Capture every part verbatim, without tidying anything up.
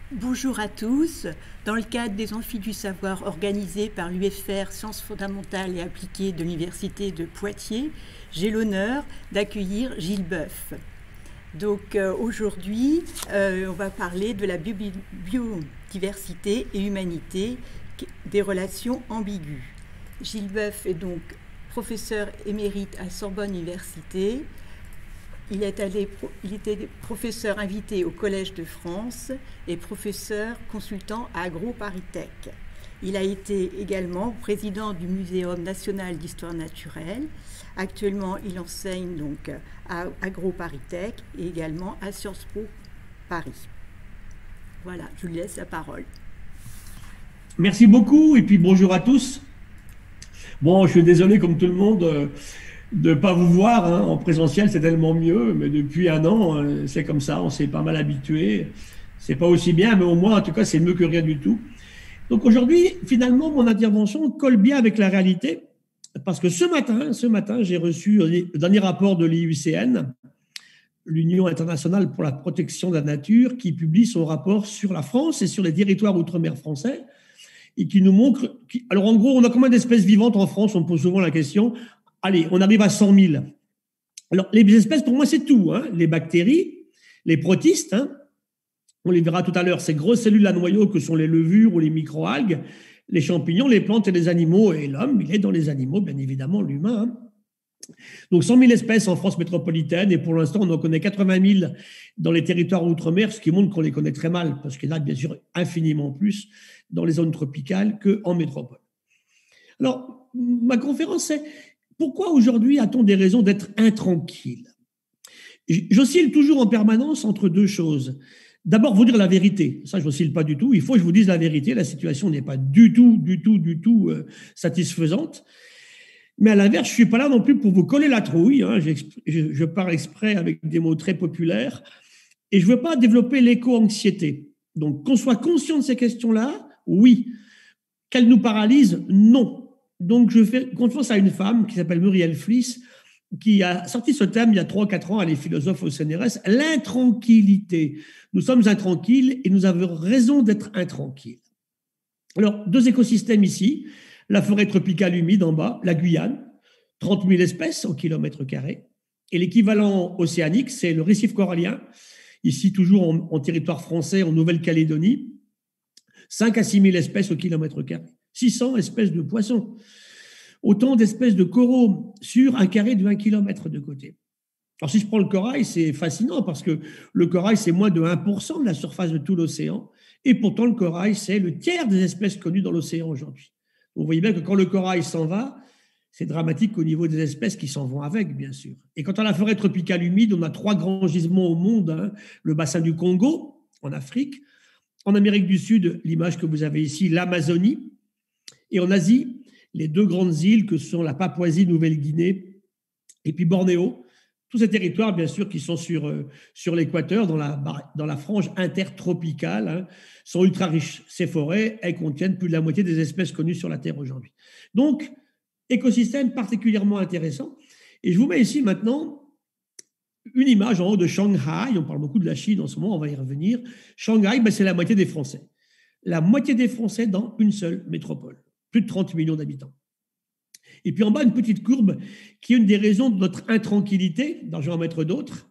Bonjour à tous. Dans le cadre des Amphis du savoir organisés par l'U F R Sciences fondamentales et appliquées de l'Université de Poitiers, j'ai l'honneur d'accueillir Gilles Boeuf. Donc euh, aujourd'hui, euh, on va parler de la bio biodiversité et humanité, des relations ambiguës. Gilles Boeuf est donc professeur émérite à Sorbonne Université. Il, est allé, il était professeur invité au Collège de France et professeur consultant à AgroParisTech. Il a été également président du Muséum national d'histoire naturelle. Actuellement, il enseigne donc à AgroParisTech et également à Sciences Po Paris. Voilà, je lui laisse la parole. Merci beaucoup et puis bonjour à tous. Bon, je suis désolé comme tout le monde euh, de ne pas vous voir hein, en présentiel, c'est tellement mieux, mais depuis un an, euh, c'est comme ça, on s'est pas mal habitué. C'est pas aussi bien, mais au moins, en tout cas, c'est mieux que rien du tout. Donc aujourd'hui, finalement, mon intervention colle bien avec la réalité, parce que ce matin, ce matin, j'ai reçu le dernier rapport de l'I U C N, l'Union internationale pour la protection de la nature, qui publie son rapport sur la France et sur les territoires outre-mer français, et qui nous montre... Alors en gros, on a combien d'espèces vivantes en France? On me pose souvent la question. Allez, on arrive à cent mille. Alors les espèces, pour moi, c'est tout. Hein. Les bactéries, les protistes, hein. On les verra tout à l'heure, ces grosses cellules à noyaux que sont les levures ou les microalgues, les champignons, les plantes et les animaux. Et l'homme, il est dans les animaux, bien évidemment, l'humain. Hein. Donc cent mille espèces en France métropolitaine, et pour l'instant, on en connaît quatre-vingt mille dans les territoires outre-mer, ce qui montre qu'on les connaît très mal, parce qu'il y en a bien sûr infiniment plus dans les zones tropicales qu'en métropole. Alors, ma conférence, c'est pourquoi aujourd'hui a-t-on des raisons d'être intranquille? J'oscille toujours en permanence entre deux choses. D'abord, vous dire la vérité. Ça, je n'oscille pas du tout. Il faut que je vous dise la vérité. La situation n'est pas du tout, du tout, du tout euh, satisfaisante. Mais à l'inverse, je ne suis pas là non plus pour vous coller la trouille. Hein. Je, je parle exprès avec des mots très populaires. Et je ne veux pas développer l'éco-anxiété. Donc, qu'on soit conscient de ces questions-là, oui. Qu'elles nous paralysent, non. Donc, je fais confiance à une femme qui s'appelle Muriel Fliss, qui a sorti ce thème il y a trois quatre ans, elle est philosophe au C N R S, l'intranquillité. Nous sommes intranquilles et nous avons raison d'être intranquilles. Alors, deux écosystèmes ici, la forêt tropicale humide en bas, la Guyane, trente mille espèces au kilomètre carré, et l'équivalent océanique, c'est le récif corallien, ici toujours en, en territoire français, en Nouvelle-Calédonie, cinq à six mille espèces au kilomètre carré, six cents espèces de poissons, autant d'espèces de coraux sur un carré de vingt kilomètres de côté. Alors si je prends le corail, c'est fascinant parce que le corail, c'est moins de un pour cent de la surface de tout l'océan, et pourtant le corail, c'est le tiers des espèces connues dans l'océan aujourd'hui. Vous voyez bien que quand le corail s'en va, c'est dramatique au niveau des espèces qui s'en vont avec, bien sûr. Et quant à la forêt tropicale humide, on a trois grands gisements au monde, hein. Le bassin du Congo, en Afrique, en Amérique du Sud, l'image que vous avez ici, l'Amazonie, et en Asie, les deux grandes îles que sont la Papouasie-Nouvelle-Guinée et puis Bornéo, tous ces territoires, bien sûr, qui sont sur, euh, sur l'équateur, dans la, dans la frange intertropicale, hein, sont ultra riches. Ces forêts, elles contiennent plus de la moitié des espèces connues sur la Terre aujourd'hui. Donc, écosystème particulièrement intéressant. Et je vous mets ici maintenant une image en haut de Shanghai. On parle beaucoup de la Chine en ce moment, on va y revenir. Shanghai, ben, c'est la moitié des Français. La moitié des Français dans une seule métropole. Plus de trente millions d'habitants. Et puis en bas, une petite courbe qui est une des raisons de notre intranquillité, dont je vais en mettre d'autres.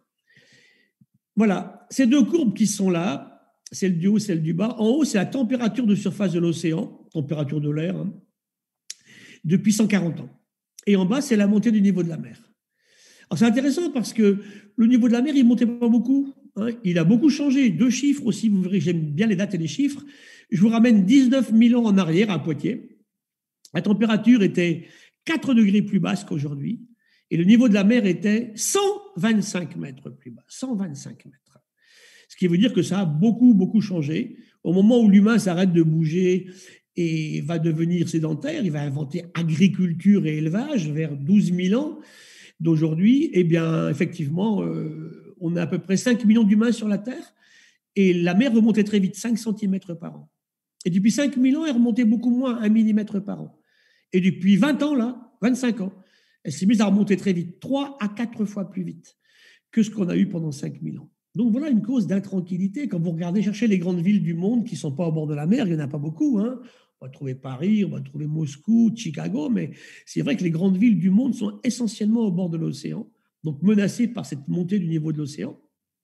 Voilà, ces deux courbes qui sont là, celle du haut, celle du bas. En haut, c'est la température de surface de l'océan, température de l'air, hein, depuis cent quarante ans. Et en bas, c'est la montée du niveau de la mer. Alors c'est intéressant parce que le niveau de la mer, il ne montait pas beaucoup. Hein, il a beaucoup changé. Deux chiffres aussi, vous verrez, j'aime bien les dates et les chiffres. Je vous ramène dix-neuf mille ans en arrière à Poitiers. La température était quatre degrés plus basse qu'aujourd'hui et le niveau de la mer était cent vingt-cinq mètres plus bas. cent vingt-cinq mètres. Ce qui veut dire que ça a beaucoup, beaucoup changé. Au moment où l'humain s'arrête de bouger et va devenir sédentaire, il va inventer agriculture et élevage vers douze mille ans d'aujourd'hui. Eh bien, effectivement, euh, on a à peu près cinq millions d'humains sur la Terre et la mer remontait très vite, cinq centimètres par an. Et depuis cinq mille ans, elle remontait beaucoup moins, un millimètre par an. Et depuis vingt ans, là, vingt-cinq ans, elle s'est mise à remonter très vite, trois à quatre fois plus vite que ce qu'on a eu pendant cinq mille ans. Donc voilà une cause d'intranquillité. Quand vous regardez chercher les grandes villes du monde qui ne sont pas au bord de la mer, il n'y en a pas beaucoup, hein. On va trouver Paris, on va trouver Moscou, Chicago, mais c'est vrai que les grandes villes du monde sont essentiellement au bord de l'océan, donc menacées par cette montée du niveau de l'océan.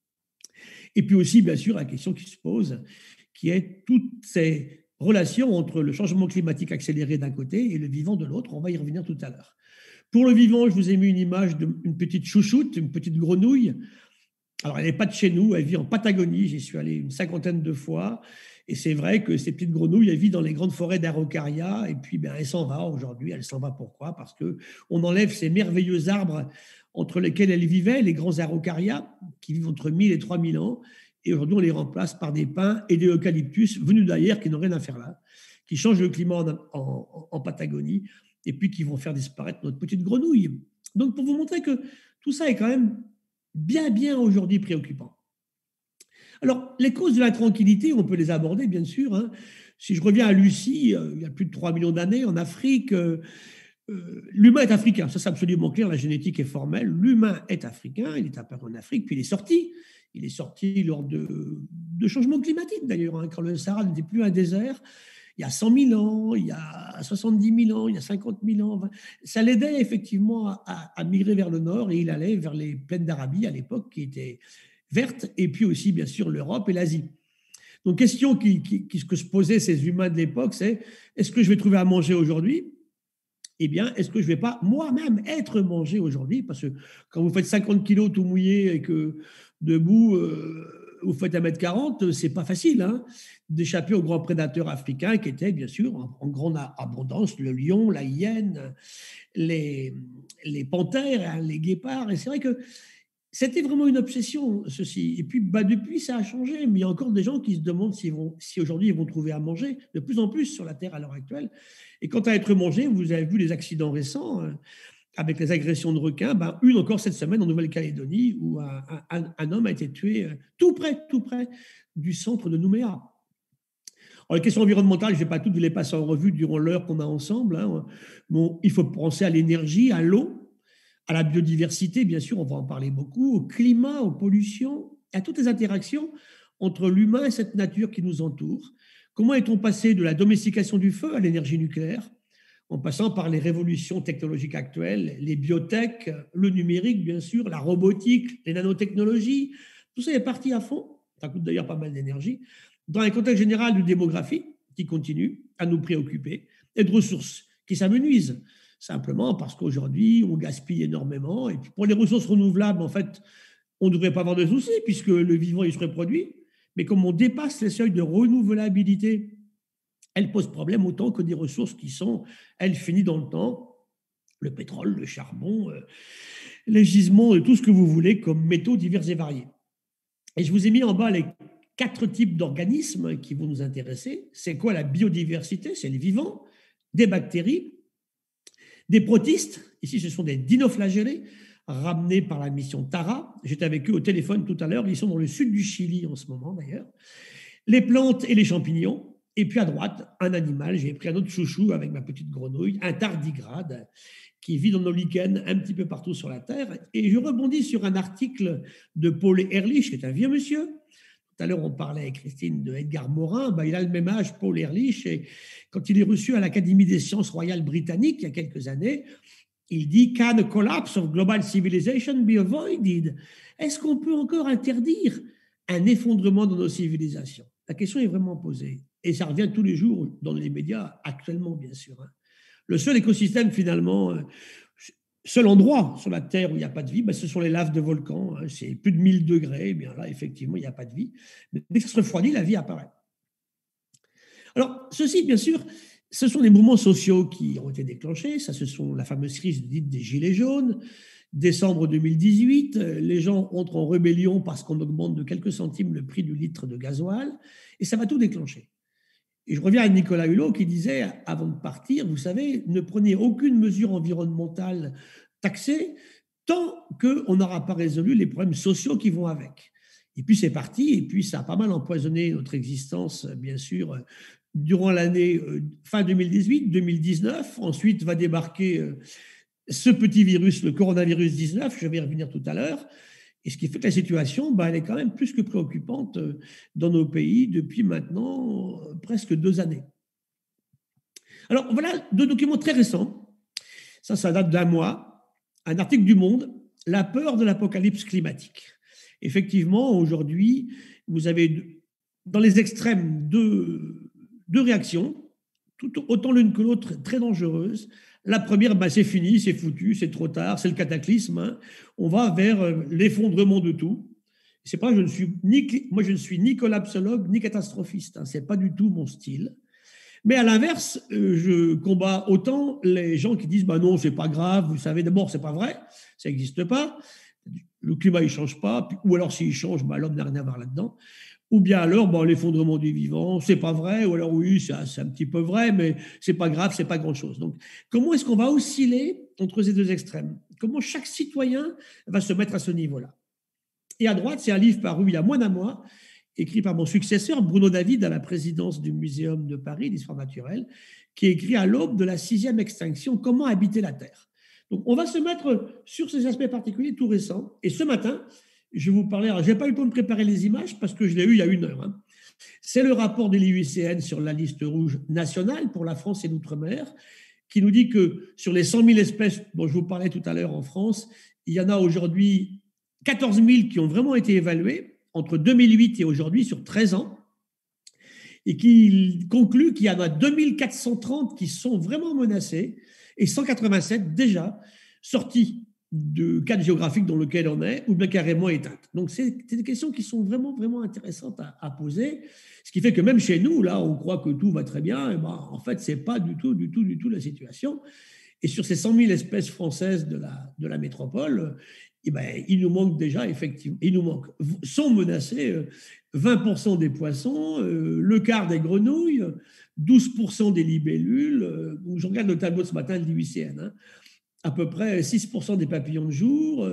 Et puis aussi, bien sûr, la question qui se pose, qui est toutes ces relations entre le changement climatique accéléré d'un côté et le vivant de l'autre. On va y revenir tout à l'heure. Pour le vivant, je vous ai mis une image d'une petite chouchoute, une petite grenouille. Alors, elle n'est pas de chez nous, elle vit en Patagonie. J'y suis allé une cinquantaine de fois. Et c'est vrai que ces petites grenouilles, elles vivent dans les grandes forêts d'Araucaria. Et puis, ben, elle s'en va aujourd'hui. Elle s'en va pourquoi? Parce qu'on enlève ces merveilleux arbres entre lesquels elles vivaient, les grands Araucaria, qui vivent entre mille et trois mille ans. Et aujourd'hui, on les remplace par des pins et des eucalyptus venus d'ailleurs, qui n'ont rien à faire là, qui changent le climat en, en, en Patagonie, et puis qui vont faire disparaître notre petite grenouille. Donc, pour vous montrer que tout ça est quand même bien, bien aujourd'hui préoccupant. Alors, les causes de la tranquillité, on peut les aborder, bien sûr, hein. Si je reviens à Lucie, euh, il y a plus de trois millions d'années, en Afrique, euh, euh, l'humain est africain. Ça, c'est absolument clair, la génétique est formelle. L'humain est africain, il est apparu en Afrique, puis il est sorti. Il est sorti lors de, de changements climatiques, d'ailleurs, hein, quand le Sahara n'était plus un désert. Il y a cent mille ans, il y a soixante-dix mille ans, il y a cinquante mille ans. Ça l'aidait effectivement à, à migrer vers le nord et il allait vers les plaines d'Arabie à l'époque qui étaient vertes et puis aussi bien sûr l'Europe et l'Asie. Donc question qui, qui, qui, que se posaient ces humains de l'époque, c'est est-ce que je vais trouver à manger aujourd'hui? Eh bien, est-ce que je ne vais pas moi-même être mangé aujourd'hui? Parce que quand vous faites cinquante kilos tout mouillé et que debout, euh, vous faites un mètre quarante, c'est pas facile hein, d'échapper aux grands prédateurs africains qui étaient bien sûr en, en grande abondance, le lion, la hyène, les, les panthères, hein, les guépards. Et c'est vrai que c'était vraiment une obsession, ceci. Et puis, bah, depuis, ça a changé. Mais il y a encore des gens qui se demandent si, vont, si aujourd'hui ils vont trouver à manger, de plus en plus sur la Terre à l'heure actuelle. Et quant à être mangé, vous avez vu les accidents récents hein, avec les agressions de requins. Bah, une encore cette semaine en Nouvelle-Calédonie où un, un, un homme a été tué tout près, tout près du centre de Nouméa. Alors, les questions environnementales, je ne vais pas toutes vous les passer en revue durant l'heure qu'on a ensemble. Hein. Bon, il faut penser à l'énergie, à l'eau, à la biodiversité, bien sûr, on va en parler beaucoup, au climat, aux pollutions, à toutes les interactions entre l'humain et cette nature qui nous entoure. Comment est-on passé de la domestication du feu à l'énergie nucléaire, en passant par les révolutions technologiques actuelles, les biotech, le numérique, bien sûr, la robotique, les nanotechnologies, tout ça est parti à fond, ça coûte d'ailleurs pas mal d'énergie, dans un contexte général de démographie qui continue à nous préoccuper et de ressources qui s'amenuisent. Simplement parce qu'aujourd'hui, on gaspille énormément. Et puis pour les ressources renouvelables, en fait, on ne devrait pas avoir de soucis puisque le vivant, il se reproduit. Mais comme on dépasse les seuils de renouvelabilité, elle pose problème autant que des ressources qui sont, elles, finies dans le temps. Le pétrole, le charbon, euh, les gisements, tout ce que vous voulez comme métaux divers et variés. Et je vous ai mis en bas les quatre types d'organismes qui vont nous intéresser. C'est quoi la biodiversité? C'est les vivants, des bactéries, des protistes, ici ce sont des dinoflagellés, ramenés par la mission Tara. J'étais avec eux au téléphone tout à l'heure, ils sont dans le sud du Chili en ce moment d'ailleurs. Les plantes et les champignons, et puis à droite, un animal, j'ai pris un autre chouchou avec ma petite grenouille, un tardigrade, qui vit dans nos lichens un petit peu partout sur la Terre. Et je rebondis sur un article de Paul Ehrlich, qui est un vieux monsieur. Tout à l'heure, on parlait avec Christine de Edgar Morin. Ben, il a le même âge, Paul Ehrlich. Et quand il est reçu à l'Académie des sciences royales britanniques il y a quelques années, il dit « Can a collapse of global civilization be avoided ?» Est-ce qu'on peut encore interdire un effondrement de nos civilisations? La question est vraiment posée. Et ça revient tous les jours dans les médias, actuellement, bien sûr. Le seul écosystème, finalement, seul endroit sur la Terre où il n'y a pas de vie, ben, ce sont les laves de volcans. Hein, c'est plus de mille degrés. Eh bien là, effectivement, il n'y a pas de vie. Mais dès que ça se refroidit, la vie apparaît. Alors, ceci, bien sûr, ce sont les mouvements sociaux qui ont été déclenchés. Ça, ce sont la fameuse crise dite des Gilets jaunes. Décembre deux mille dix-huit, les gens entrent en rébellion parce qu'on augmente de quelques centimes le prix du litre de gasoil. Et ça va tout déclencher. Et je reviens à Nicolas Hulot qui disait, avant de partir, vous savez, ne prenez aucune mesure environnementale taxée tant qu'on n'aura pas résolu les problèmes sociaux qui vont avec. Et puis c'est parti, et puis ça a pas mal empoisonné notre existence, bien sûr, durant l'année fin deux mille dix-huit, deux mille dix-neuf. Ensuite va débarquer ce petit virus, le coronavirus dix-neuf, je vais y revenir tout à l'heure, Et ce qui fait que la situation, ben, elle est quand même plus que préoccupante dans nos pays depuis maintenant presque deux années. Alors voilà deux documents très récents. Ça, ça date d'un mois. Un article du Monde, la peur de l'apocalypse climatique. Effectivement, aujourd'hui, vous avez dans les extrêmes deux, deux réactions, tout, autant l'une que l'autre très dangereuses. La première, ben, c'est fini, c'est foutu, c'est trop tard, c'est le cataclysme. Hein. On va vers l'effondrement de tout. C'est pas, je ne suis ni, moi, je ne suis ni collapsologue ni catastrophiste. Hein. C'est pas du tout mon style. Mais à l'inverse, je combats autant les gens qui disent bah non, c'est pas grave, vous savez, d'abord, c'est pas vrai, ça n'existe pas, le climat il change pas, ou alors s'il change, bah, l'homme n'a rien à voir là-dedans, ou bien alors bah, l'effondrement du vivant, c'est pas vrai, ou alors oui, c'est un petit peu vrai, mais c'est pas grave, c'est pas grand-chose. Donc, comment est-ce qu'on va osciller entre ces deux extrêmes? Comment chaque citoyen va se mettre à ce niveau-là? Et à droite, c'est un livre paru il y a moins d'un mois, écrit par mon successeur, Bruno David, à la présidence du Muséum de Paris d'histoire naturelle, qui est écrit à l'aube de la sixième extinction, Comment habiter la Terre. Donc, on va se mettre sur ces aspects particuliers tout récents. Et ce matin, je vais vous parler, alors je n'ai pas eu le temps de préparer les images parce que je l'ai eu il y a une heure. Hein. C'est le rapport de l'I U C N sur la liste rouge nationale pour la France et l'outre-mer, qui nous dit que sur les cent mille espèces dont je vous parlais tout à l'heure en France, il y en a aujourd'hui quatorze mille qui ont vraiment été évaluées entre deux mille huit et aujourd'hui, sur treize ans, et qui conclut qu'il y en a deux mille quatre cent trente qui sont vraiment menacés et cent quatre-vingt-sept déjà sortis de cadre géographique dans lequel on est, ou bien carrément éteintes. Donc, c'est des questions qui sont vraiment, vraiment intéressantes à, à poser, ce qui fait que même chez nous, là, on croit que tout va très bien, et ben, en fait, ce n'est pas du tout, du tout, du tout la situation. Et sur ces cent mille espèces françaises de la, de la métropole, eh ben, il nous manque déjà, effectivement, il nous manque, sont menacés vingt pour cent des poissons, le quart des grenouilles, douze pour cent des libellules. Je regarde le tableau de ce matin de l'I U C N, hein, à peu près six pour cent des papillons de jour,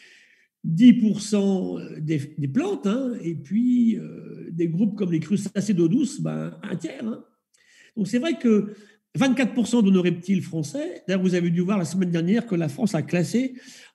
dix pour cent des, des plantes, hein, et puis euh, des groupes comme les crustacés d'eau douce, ben, un tiers. Hein. Donc c'est vrai que vingt-quatre pour cent de nos reptiles français, d'ailleurs vous avez dû voir la semaine dernière que la France a classé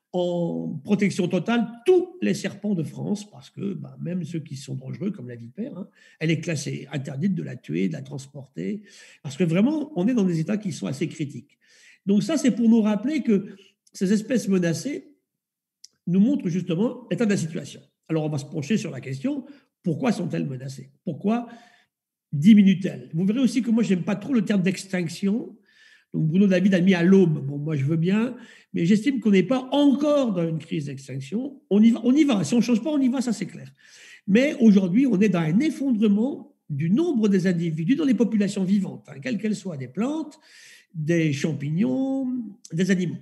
en protection totale tous les serpents de France, parce que bah, même ceux qui sont dangereux, comme la vipère, hein, elle est classée, interdite de la tuer, de la transporter, parce que vraiment, on est dans des états qui sont assez critiques. Donc ça, c'est pour nous rappeler que ces espèces menacées nous montrent justement l'état de la situation. Alors, on va se pencher sur la question, pourquoi sont-elles menacées? Pourquoi diminuent-elles? Vous verrez aussi que moi, je n'aime pas trop le terme d'extinction. Donc Bruno David a mis à l'aube. Bon, moi je veux bien, mais j'estime qu'on n'est pas encore dans une crise d'extinction. On y va, on y va. Si on ne change pas, on y va, ça c'est clair. Mais aujourd'hui, on est dans un effondrement du nombre des individus dans les populations vivantes, hein, quelles qu'elles soient, des plantes, des champignons, des animaux.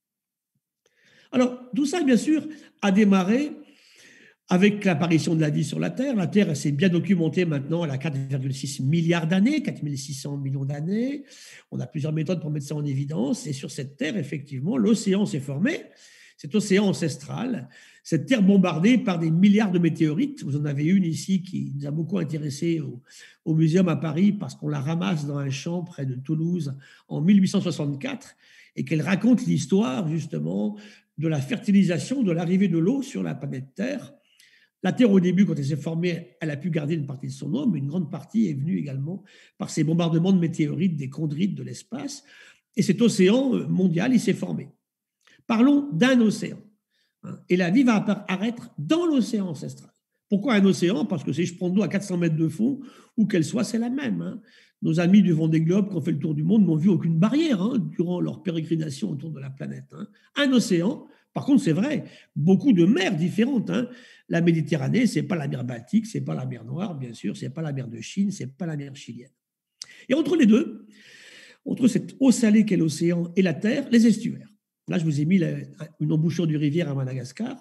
Alors, tout ça, bien sûr, a démarré avec l'apparition de la vie sur la Terre. La Terre, elle s'est bien documentée maintenant, elle a quatre virgule six milliards d'années, quatre mille six cents millions d'années. On a plusieurs méthodes pour mettre ça en évidence. Et sur cette Terre, effectivement, l'océan s'est formé, cet océan ancestral, cette Terre bombardée par des milliards de météorites. Vous en avez une ici qui nous a beaucoup intéressés au, au Muséum à Paris parce qu'on la ramasse dans un champ près de Toulouse en mille huit cent soixante-quatre et qu'elle raconte l'histoire, justement, de la fertilisation, de l'arrivée de l'eau sur la planète Terre. La Terre, au début, quand elle s'est formée, elle a pu garder une partie de son eau, mais une grande partie est venue également par ces bombardements de météorites, des chondrites de l'espace. Et cet océan mondial, il s'est formé. Parlons d'un océan. Et la vie va apparaître dans l'océan ancestral. Pourquoi un océan? Parce que si je prends de l'eau à quatre cents mètres de fond, où qu'elle soit, c'est la même. Hein. Nos amis du Vendée Globe qui ont fait le tour du monde n'ont vu aucune barrière hein, durant leur pérégrination autour de la planète. Hein. Un océan, par contre, c'est vrai, beaucoup de mers différentes. Hein. La Méditerranée, ce n'est pas la mer Baltique, ce n'est pas la mer Noire, bien sûr, ce n'est pas la mer de Chine, ce n'est pas la mer chilienne. Et entre les deux, entre cette eau salée qu'est l'océan et la terre, les estuaires. Là, je vous ai mis la, une embouchure de rivière à Madagascar.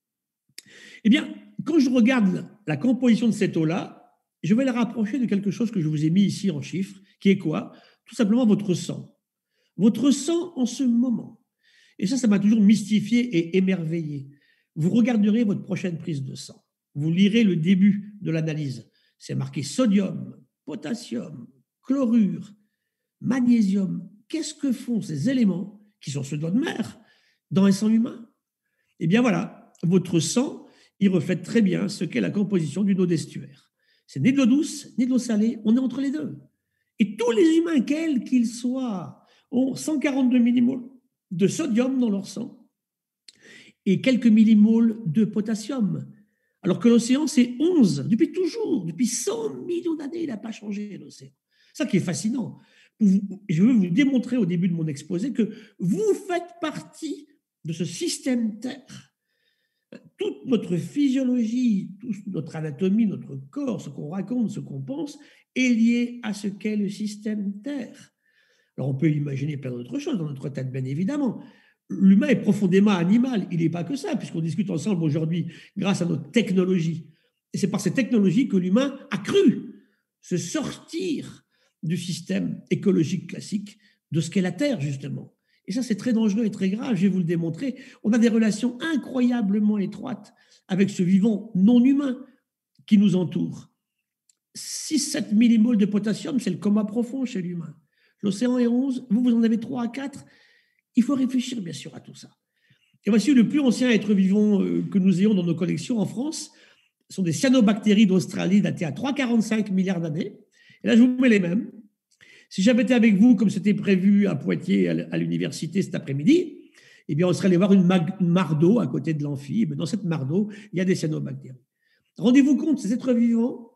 Eh bien, quand je regarde la composition de cette eau-là, je vais la rapprocher de quelque chose que je vous ai mis ici en chiffres, qui est quoi? Tout simplement votre sang. Votre sang en ce moment. Et ça, ça m'a toujours mystifié et émerveillé. Vous regarderez votre prochaine prise de sang. Vous lirez le début de l'analyse. C'est marqué sodium, potassium, chlorure, magnésium. Qu'est-ce que font ces éléments, qui sont ceux de notre mère, dans un sang humain? Eh bien voilà, votre sang il reflète très bien ce qu'est la composition d'une eau d'estuaire. C'est ni de l'eau douce, ni de l'eau salée, on est entre les deux. Et tous les humains, quels qu'ils soient, ont cent quarante-deux millimoles de sodium dans leur sang et quelques millimoles de potassium. Alors que l'océan, c'est onze, depuis toujours, depuis cent millions d'années, il n'a pas changé l'océan. C'est ça qui est fascinant. Je veux vous démontrer au début de mon exposé que vous faites partie de ce système Terre. Toute notre physiologie, toute notre anatomie, notre corps, ce qu'on raconte, ce qu'on pense, est lié à ce qu'est le système Terre. Alors on peut imaginer plein d'autres choses dans notre tête, bien évidemment. L'humain est profondément animal, il n'est pas que ça, puisqu'on discute ensemble aujourd'hui grâce à notre technologie. Et c'est par cette technologie que l'humain a cru se sortir du système écologique classique, de ce qu'est la Terre, justement. Et ça, c'est très dangereux et très grave, je vais vous le démontrer. On a des relations incroyablement étroites avec ce vivant non humain qui nous entoure. six à sept millimoles de potassium, c'est le coma profond chez l'humain. L'océan est onze, vous, vous en avez trois à quatre. Il faut réfléchir, bien sûr, à tout ça. Et voici le plus ancien être vivant que nous ayons dans nos collections en France. Ce sont des cyanobactéries d'Australie datées à trois virgule quarante-cinq milliards d'années. Et là, je vous mets les mêmes. Si j'avais été avec vous, comme c'était prévu à Poitiers, à l'université cet après-midi, eh bien, on serait allé voir une, une mare d'eau à côté de l'amphi. Dans cette mare d'eau, il y a des cyanobactéries. Rendez-vous compte, ces êtres vivants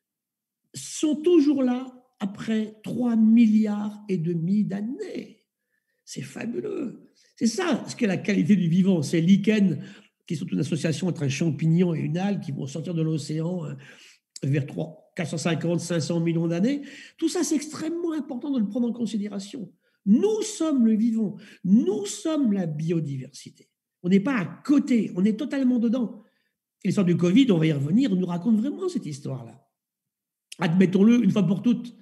sont toujours là après trois milliards et demi d'années. C'est fabuleux. C'est ça, ce qu'est la qualité du vivant. Ces lichens, qui sont une association entre un champignon et une algue, qui vont sortir de l'océan vers quatre cent cinquante à cinq cents millions d'années. Tout ça, c'est extrêmement important de le prendre en considération. Nous sommes le vivant. Nous sommes la biodiversité. On n'est pas à côté, on est totalement dedans. Et l'histoire du Covid, on va y revenir, on nous raconte vraiment cette histoire-là. Admettons-le une fois pour toutes.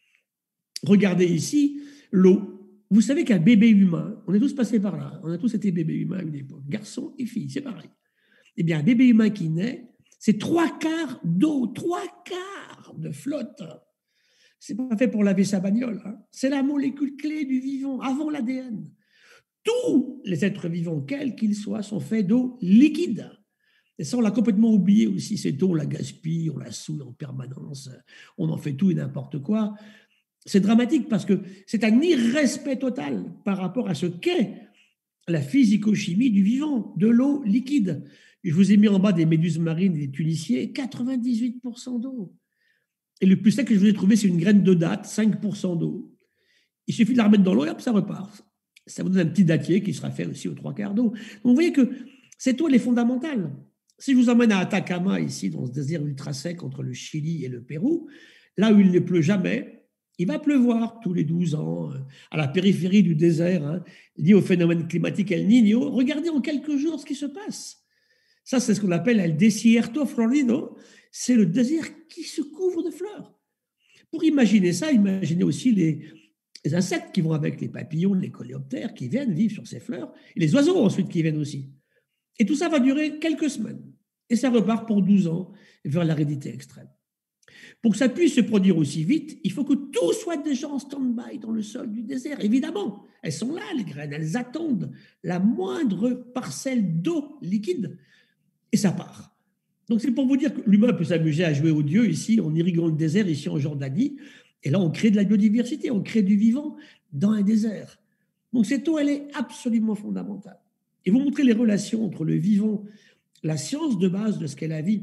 Regardez ici l'eau. Vous savez qu'un bébé humain, on est tous passés par là, on a tous été bébés humains à une époque, garçons et filles, c'est pareil. Eh bien, un bébé humain qui naît, c'est trois quarts d'eau, trois quarts de flotte. C'est pas fait pour laver sa bagnole, hein. C'est la molécule clé du vivant, avant l'A D N. Tous les êtres vivants, quels qu'ils soient, sont faits d'eau liquide. Et ça, on l'a complètement oublié aussi, cette eau, on la gaspille, on la saoule en permanence, on en fait tout et n'importe quoi. C'est dramatique parce que c'est un irrespect total par rapport à ce qu'est la physico-chimie du vivant, de l'eau liquide. Je vous ai mis en bas des méduses marines et des tuniciers, quatre-vingt-dix-huit pour cent d'eau. Et le plus sec que je vous ai trouvé, c'est une graine de date, cinq pour cent d'eau. Il suffit de la remettre dans l'eau et hop, ça repart. Ça vous donne un petit dattier qui sera fait aussi aux trois quarts d'eau. Donc vous voyez que cette eau, elle est fondamentale. Si je vous emmène à Atacama, ici, dans ce désert ultra sec entre le Chili et le Pérou, là où il ne pleut jamais, il va pleuvoir tous les douze ans, à la périphérie du désert, hein, lié au phénomène climatique El Niño. Regardez en quelques jours ce qui se passe. Ça, c'est ce qu'on appelle el desierto florido. C'est le désert qui se couvre de fleurs. Pour imaginer ça, imaginez aussi les, les insectes qui vont avec, les papillons, les coléoptères, qui viennent vivre sur ces fleurs, et les oiseaux ensuite qui viennent aussi. Et tout ça va durer quelques semaines. Et ça repart pour douze ans vers l'aridité extrême. Pour que ça puisse se produire aussi vite, il faut que tout soit déjà en stand-by dans le sol du désert. Évidemment, elles sont là, les graines, elles attendent la moindre parcelle d'eau liquide et ça part. Donc c'est pour vous dire que l'humain peut s'amuser à jouer aux dieux ici, en irriguant le désert, ici en Jordanie, et là on crée de la biodiversité, on crée du vivant dans un désert. Donc cette eau, elle est absolument fondamentale. Et vous montrez les relations entre le vivant, la science de base de ce qu'est la vie,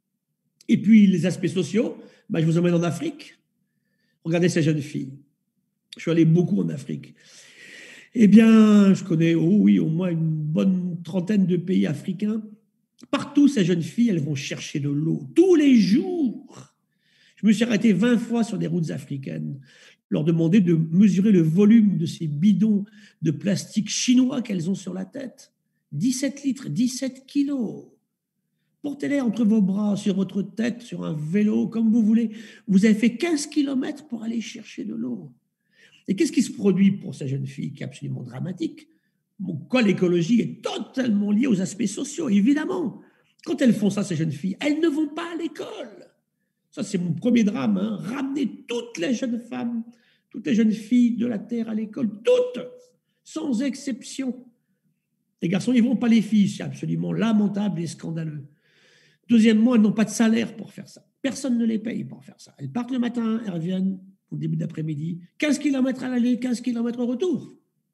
et puis les aspects sociaux. Ben, je vous emmène en Afrique. Regardez ces jeunes filles. Je suis allé beaucoup en Afrique. Eh bien, je connais, oh oui, au moins une bonne trentaine de pays africains. Partout, ces jeunes filles, elles vont chercher de l'eau tous les jours. Je me suis arrêté vingt fois sur des routes africaines, leur demander de mesurer le volume de ces bidons de plastique chinois qu'elles ont sur la tête. dix-sept litres, dix-sept kilos. Portez-les entre vos bras, sur votre tête, sur un vélo, comme vous voulez. Vous avez fait quinze kilomètres pour aller chercher de l'eau. Et qu'est-ce qui se produit pour ces jeunes filles qui est absolument dramatique? Pourquoi l'écologie est totalement liée aux aspects sociaux, évidemment. Quand elles font ça, ces jeunes filles, elles ne vont pas à l'école. Ça, c'est mon premier drame. Hein. Ramener toutes les jeunes femmes, toutes les jeunes filles de la Terre à l'école, toutes, sans exception. Les garçons, ils ne vont pas, les filles. C'est absolument lamentable et scandaleux. Deuxièmement, elles n'ont pas de salaire pour faire ça. Personne ne les paye pour faire ça. Elles partent le matin, elles reviennent au début d'après-midi, quinze kilomètres à l'aller, quinze kilomètres au retour.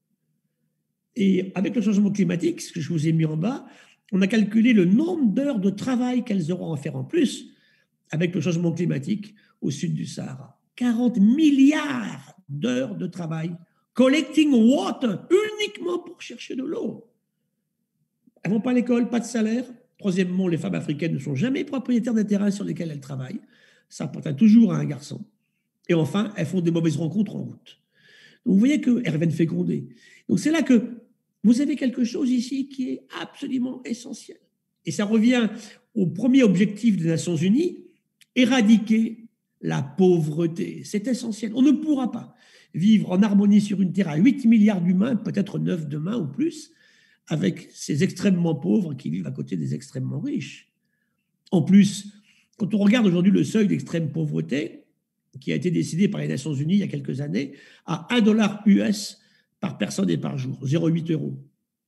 Et avec le changement climatique, ce que je vous ai mis en bas, on a calculé le nombre d'heures de travail qu'elles auront à faire en plus avec le changement climatique au sud du Sahara. quarante milliards d'heures de travail, collecting water, uniquement pour chercher de l'eau. Elles ne vont pas à l'école, pas de salaire. Troisièmement, les femmes africaines ne sont jamais propriétaires des terrains sur lesquels elles travaillent. Ça appartient toujours à un garçon. Et enfin, elles font des mauvaises rencontres en route. Donc vous voyez qu'elles reviennent féconder. Donc c'est là que vous avez quelque chose ici qui est absolument essentiel. Et ça revient au premier objectif des Nations Unies, éradiquer la pauvreté. C'est essentiel. On ne pourra pas vivre en harmonie sur une terre à huit milliards d'humains, peut-être neuf demain ou plus, avec ces extrêmement pauvres qui vivent à côté des extrêmement riches. En plus, quand on regarde aujourd'hui le seuil d'extrême pauvreté, qui a été décidé par les Nations Unies il y a quelques années, à un dollar U S par personne et par jour, zéro virgule huit euros.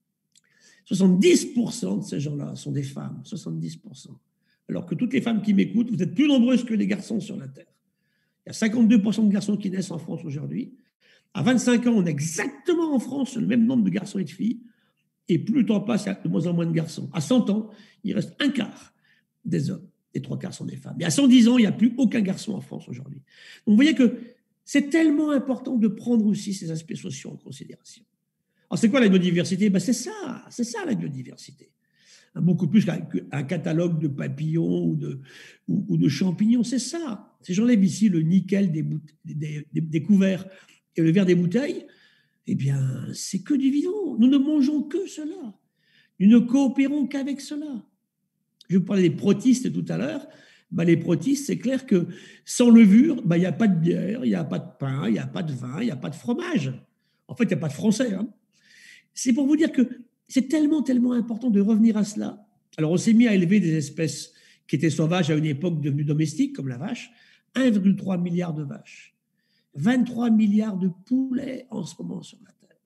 soixante-dix pour cent de ces gens-là sont des femmes, soixante-dix pour cent. Alors que toutes les femmes qui m'écoutent, vous êtes plus nombreuses que les garçons sur la Terre. Il y a cinquante-deux pour cent de garçons qui naissent en France aujourd'hui. À vingt-cinq ans, on est exactement en France le même nombre de garçons et de filles. Et plus le temps passe, il y a de moins en moins de garçons. À cent ans, il reste un quart des hommes, et trois quarts sont des femmes. Et à cent dix ans, il n'y a plus aucun garçon en France aujourd'hui. Donc vous voyez que c'est tellement important de prendre aussi ces aspects sociaux en considération. Alors c'est quoi la biodiversité? Ben c'est ça, c'est ça la biodiversité. Beaucoup plus qu'un catalogue de papillons ou de, ou, ou de champignons, c'est ça. Si j'enlève ici le nickel des, des, des, des couverts et le verre des bouteilles, eh bien, c'est que du vivant. Nous ne mangeons que cela. Nous ne coopérons qu'avec cela. Je vous parlais des protistes tout à l'heure. Ben, les protistes, c'est clair que sans levure, ben, il n'y a pas de bière, il n'y a pas de pain, il n'y a pas de vin, il n'y a pas de fromage. En fait, il n'y a pas de français. Hein. C'est pour vous dire que c'est tellement, tellement important de revenir à cela. Alors, on s'est mis à élever des espèces qui étaient sauvages à une époque devenues domestiques, comme la vache, un virgule trois milliard de vaches. vingt-trois milliards de poulets en ce moment sur la Terre.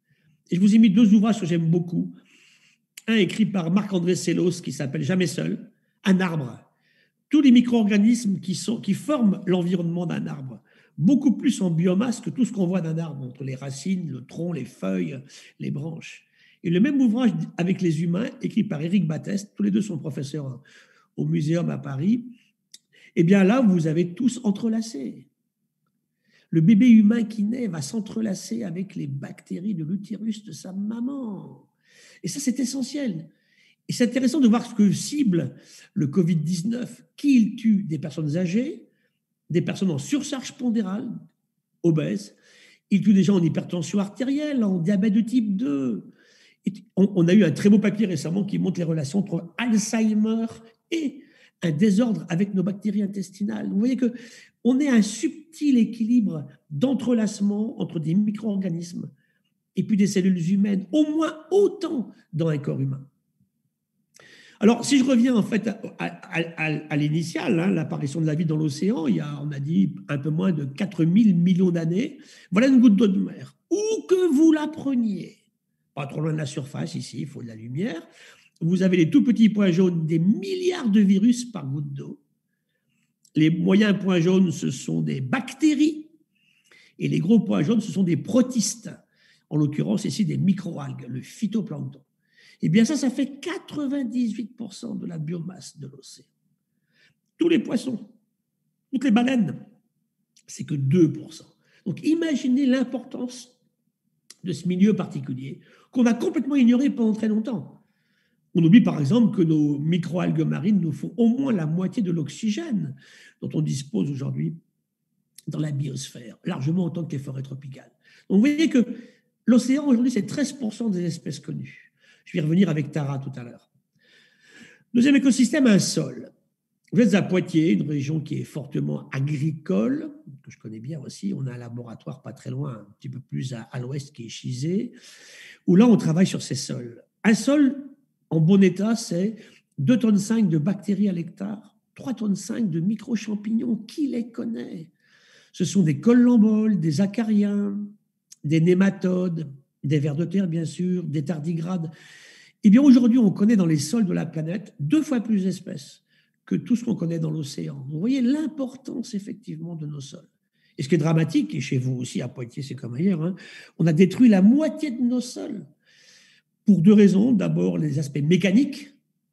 Et je vous ai mis deux ouvrages que j'aime beaucoup. Un écrit par Marc-André Sellos qui s'appelle « Jamais seul », un arbre. Tous les micro-organismes qui, sont, qui forment l'environnement d'un arbre, beaucoup plus en biomasse que tout ce qu'on voit d'un arbre, entre les racines, le tronc, les feuilles, les branches. Et le même ouvrage avec les humains, écrit par Éric Batteste, tous les deux sont professeurs au Muséum à Paris, eh bien là, vous avez tous entrelacé. Le bébé humain qui naît va s'entrelacer avec les bactéries de l'utérus de sa maman. Et ça, c'est essentiel. Et c'est intéressant de voir ce que cible le covid dix-neuf, qui il tue des personnes âgées, des personnes en surcharge pondérale, obèses, il tue des gens en hypertension artérielle, en diabète de type deux. Et on, on a eu un très beau papier récemment qui montre les relations entre Alzheimer et un désordre avec nos bactéries intestinales. Vous voyez que on est un subtil équilibre d'entrelacement entre des micro-organismes et puis des cellules humaines, au moins autant dans un corps humain. Alors, si je reviens en fait à, à, à, à l'initial, hein, l'apparition de la vie dans l'océan, il y a, on a dit, un peu moins de quatre mille millions d'années, voilà une goutte d'eau de mer. Où que vous la preniez, pas trop loin de la surface ici, il faut de la lumière, vous avez les tout petits points jaunes, des milliards de virus par goutte d'eau. Les moyens points jaunes, ce sont des bactéries, et les gros points jaunes, ce sont des protistes, en l'occurrence ici des microalgues, le phytoplancton. Eh bien ça, ça fait quatre-vingt-dix-huit pour cent de la biomasse de l'océan. Tous les poissons, toutes les baleines, c'est que deux pour cent. Donc imaginez l'importance de ce milieu particulier qu'on a complètement ignoré pendant très longtemps. On oublie par exemple que nos microalgues marines nous font au moins la moitié de l'oxygène dont on dispose aujourd'hui dans la biosphère, largement autant que les forêts tropicales. Donc vous voyez que l'océan aujourd'hui, c'est treize pour cent des espèces connues. Je vais y revenir avec Tara tout à l'heure. Deuxième écosystème, un sol. Vous êtes à Poitiers, une région qui est fortement agricole, que je connais bien aussi. On a un laboratoire pas très loin, un petit peu plus à, à l'ouest, qui est Chizé, où là, on travaille sur ces sols. Un sol en bon état, c'est deux virgule cinq tonnes de bactéries à l'hectare, trois virgule cinq tonnes de micro-champignons. Qui les connaît? Ce sont des collemboles, des acariens, des nématodes, des vers de terre, bien sûr, des tardigrades. Eh bien, aujourd'hui, on connaît dans les sols de la planète deux fois plus d'espèces que tout ce qu'on connaît dans l'océan. Vous voyez l'importance effectivement de nos sols. Et ce qui est dramatique, et chez vous aussi à Poitiers, c'est comme ailleurs, hein, on a détruit la moitié de nos sols pour deux raisons. D'abord, les aspects mécaniques,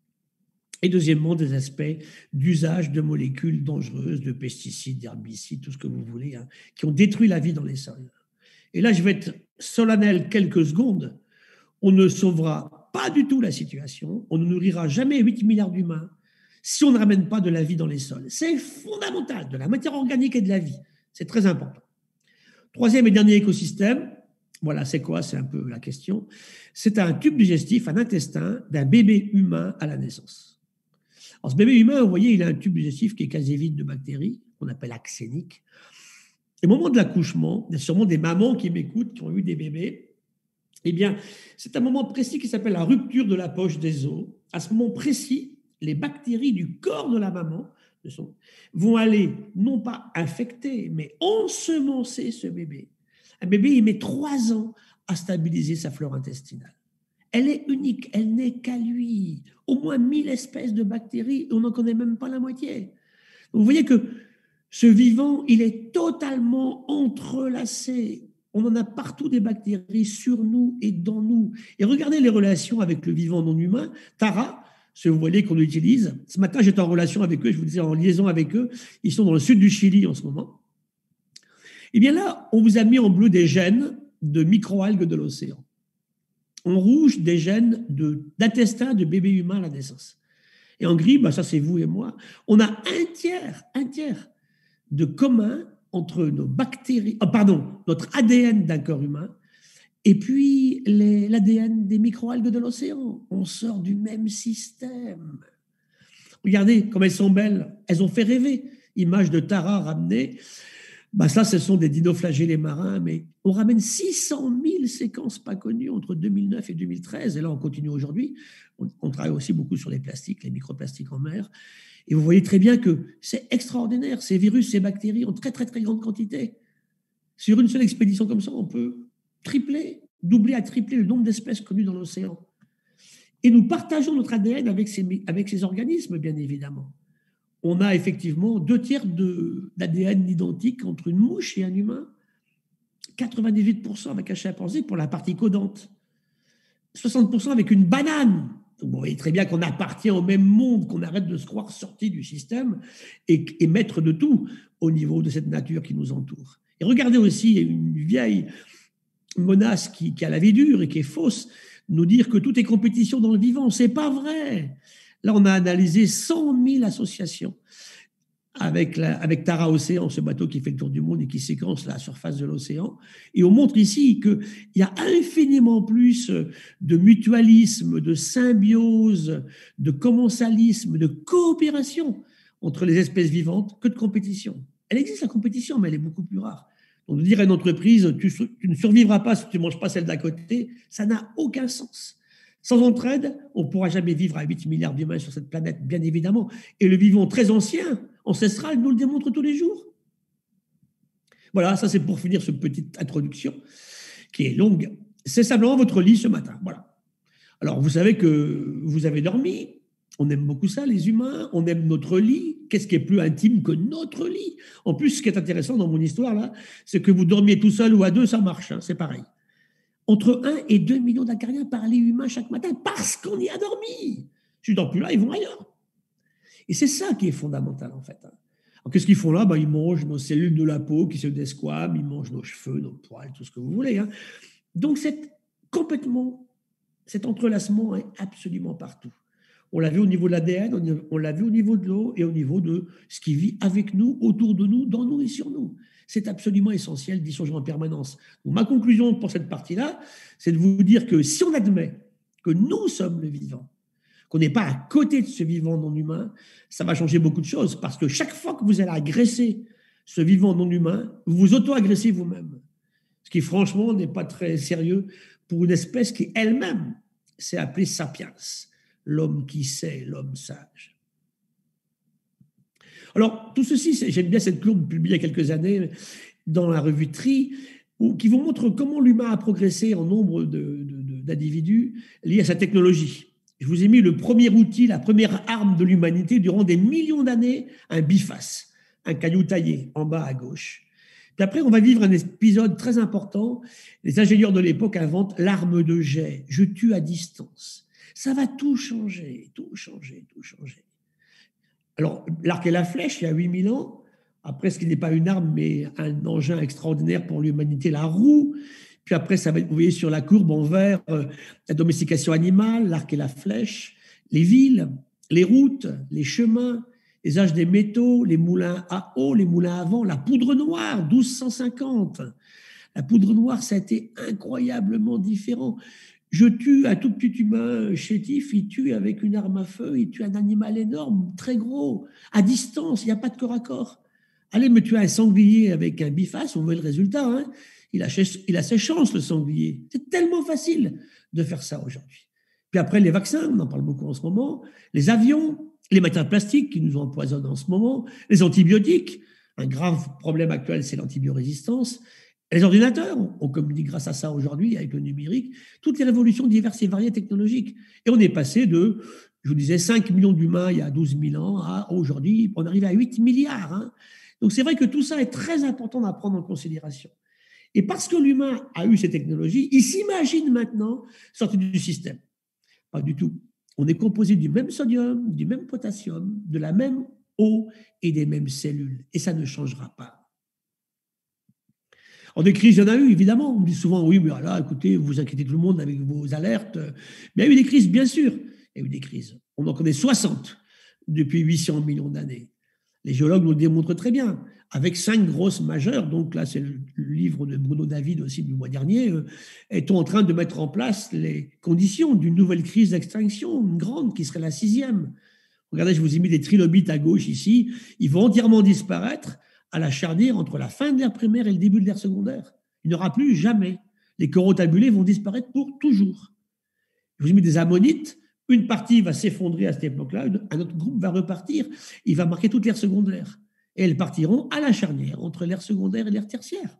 et deuxièmement, des aspects d'usage de molécules dangereuses, de pesticides, d'herbicides, tout ce que vous voulez, hein, qui ont détruit la vie dans les sols. Et là, je vais être solennel quelques secondes. On ne sauvera pas du tout la situation, on ne nourrira jamais huit milliards d'humains si on ne ramène pas de la vie dans les sols. C'est fondamental, de la matière organique et de la vie. C'est très important. Troisième et dernier écosystème, voilà, c'est quoi? C'est un peu la question. C'est un tube digestif, un intestin d'un bébé humain à la naissance. Alors, ce bébé humain, vous voyez, il a un tube digestif qui est quasi vide de bactéries, qu'on appelle axénique. Et au moment de l'accouchement, il y a sûrement des mamans qui m'écoutent, qui ont eu des bébés. Eh bien, c'est un moment précis qui s'appelle la rupture de la poche des os. À ce moment précis, les bactéries du corps de la maman vont aller, non pas infecter, mais ensemencer ce bébé. Un bébé, il met trois ans à stabiliser sa flore intestinale. Elle est unique, elle n'est qu'à lui. Au moins mille espèces de bactéries, et on n'en connaît même pas la moitié. Donc vous voyez que ce vivant, il est totalement entrelacé. On en a partout des bactéries sur nous et dans nous. Et regardez les relations avec le vivant non humain. Tara, ce voilier qu'on utilise, ce matin j'étais en relation avec eux, je vous disais en liaison avec eux, ils sont dans le sud du Chili en ce moment. Et bien là, on vous a mis en bleu des gènes de microalgues de l'océan. En rouge, des gènes d'intestin de, de bébés humains à la naissance. Et en gris, bah ça c'est vous et moi, on a un tiers, un tiers de commun entre nos bactéries, oh pardon, notre A D N d'un corps humain et puis l'A D N des microalgues de l'océan. On sort du même système. Regardez comme elles sont belles. Elles ont fait rêver. Image de Tara ramenée. Bah ça, ce sont des dinoflagellés marins, mais on ramène six cent mille séquences pas connues entre deux mille neuf et deux mille treize. Et là, on continue aujourd'hui. On, on travaille aussi beaucoup sur les plastiques, les microplastiques en mer. Et vous voyez très bien que c'est extraordinaire. Ces virus, ces bactéries en très, très, très grande quantité. Sur une seule expédition comme ça, on peut tripler, doubler à tripler le nombre d'espèces connues dans l'océan. Et nous partageons notre A D N avec ces, avec ces organismes, bien évidemment. On a effectivement deux tiers d'A D N identiques entre une mouche et un humain, quatre-vingt-dix-huit pour cent avec un chimpanzé pour la partie codante, soixante pour cent avec une banane. Donc vous voyez très bien qu'on appartient au même monde, qu'on arrête de se croire sorti du système et, et maître de tout au niveau de cette nature qui nous entoure. Et regardez aussi, il y a une vieille menace qui, qui a la vie dure et qui est fausse, nous dire que tout est compétition dans le vivant. C'est pas vrai. Là, on a analysé cent mille associations avec, la, avec Tara Océan, ce bateau qui fait le tour du monde et qui séquence la surface de l'océan. Et on montre ici qu'il y a infiniment plus de mutualisme, de symbiose, de commensalisme, de coopération entre les espèces vivantes que de compétition. Elle existe, la compétition, mais elle est beaucoup plus rare. Donc, de dire à une entreprise, tu, tu ne survivras pas si tu ne manges pas celle d'à côté, ça n'a aucun sens. Sans entraide, on ne pourra jamais vivre à huit milliards d'humains sur cette planète, bien évidemment. Et le vivant très ancien, ancestral, nous le démontre tous les jours. Voilà, ça c'est pour finir cette petite introduction qui est longue. C'est simplement votre lit ce matin. Voilà. Alors, vous savez que vous avez dormi. On aime beaucoup ça, les humains. On aime notre lit. Qu'est-ce qui est plus intime que notre lit? En plus, ce qui est intéressant dans mon histoire, là, c'est que vous dormiez tout seul ou à deux, ça marche. Hein, c'est pareil. Entre un et deux millions d'acariens par lit humain chaque matin parce qu'on y a dormi. Si je ne dors plus là, ils vont ailleurs. Et c'est ça qui est fondamental, en fait. Alors, qu'est-ce qu'ils font là? Ben, ils mangent nos cellules de la peau qui se desquament, ils mangent nos cheveux, nos poils, tout ce que vous voulez. Hein. Donc, c'est complètement, cet entrelacement est absolument partout. On l'a vu au niveau de l'A D N, on l'a vu au niveau de l'eau et au niveau de ce qui vit avec nous, autour de nous, dans nous et sur nous. C'est absolument essentiel d'y songer en permanence. Donc, ma conclusion pour cette partie-là, c'est de vous dire que si on admet que nous sommes le vivant, qu'on n'est pas à côté de ce vivant non humain, ça va changer beaucoup de choses parce que chaque fois que vous allez agresser ce vivant non humain, vous vous auto-agressez vous-même. Ce qui, franchement, n'est pas très sérieux pour une espèce qui, elle-même, s'est appelée sapiens, l'homme qui sait, l'homme sage. Alors, tout ceci, j'aime bien cette courbe publiée il y a quelques années dans la revue Tri, où, qui vous montre comment l'humain a progressé en nombre de, de, de, d'individus liés à sa technologie. Je vous ai mis le premier outil, la première arme de l'humanité durant des millions d'années, un biface, un caillou taillé en bas à gauche. Puis après, on va vivre un épisode très important. Les ingénieurs de l'époque inventent l'arme de jet. Je tue à distance. Ça va tout changer, tout changer, tout changer. Alors, l'arc et la flèche, il y a huit mille ans, après, ce qui n'est pas une arme, mais un engin extraordinaire pour l'humanité, la roue. Puis après, ça va, vous voyez sur la courbe en vert, euh, la domestication animale, l'arc et la flèche, les villes, les routes, les chemins, les âges des métaux, les moulins à eau, les moulins à vent, la poudre noire, douze cent cinquante. La poudre noire, ça a été incroyablement différent. Je tue un tout petit humain chétif, il tue avec une arme à feu, il tue un animal énorme, très gros, à distance, il n'y a pas de corps à corps. Allez me tuer un sanglier avec un biface, on voit le résultat, hein. Il a, il a ses chances, le sanglier. C'est tellement facile de faire ça aujourd'hui. Puis après, les vaccins, on en parle beaucoup en ce moment, les avions, les matières plastiques qui nous empoisonnent en ce moment, les antibiotiques, un grave problème actuel, c'est l'antibiorésistance, les ordinateurs, on communique grâce à ça aujourd'hui avec le numérique, toutes les révolutions diverses et variées technologiques. Et on est passé de, je vous disais, cinq millions d'humains il y a douze mille ans à aujourd'hui, on arrive à huit milliards. Hein. Donc c'est vrai que tout ça est très important à prendre en considération. Et parce que l'humain a eu ces technologies, il s'imagine maintenant sortir du système. Pas du tout. On est composé du même sodium, du même potassium, de la même eau et des mêmes cellules. Et ça ne changera pas. En des crises, il y en a eu, évidemment. On me dit souvent, oui, mais là, écoutez, vous inquiétez tout le monde avec vos alertes. Mais il y a eu des crises, bien sûr. Il y a eu des crises. On en connaît soixante depuis huit cents millions d'années. Les géologues nous le démontrent très bien, avec cinq grosses majeures. Donc là, c'est le livre de Bruno David aussi du mois dernier. Euh, est-on en train de mettre en place les conditions d'une nouvelle crise d'extinction, une grande, qui serait la sixième? Regardez, je vous ai mis des trilobites à gauche ici. Ils vont entièrement disparaître à la charnière entre la fin de l'ère primaire et le début de l'ère secondaire. Il n'y aura plus jamais. Les coraux tabulés vont disparaître pour toujours. Je vous ai mis des ammonites. Une partie va s'effondrer à cette époque-là, un autre groupe va repartir. Il va marquer toute l'ère secondaire. Et elles partiront à la charnière entre l'ère secondaire et l'ère tertiaire.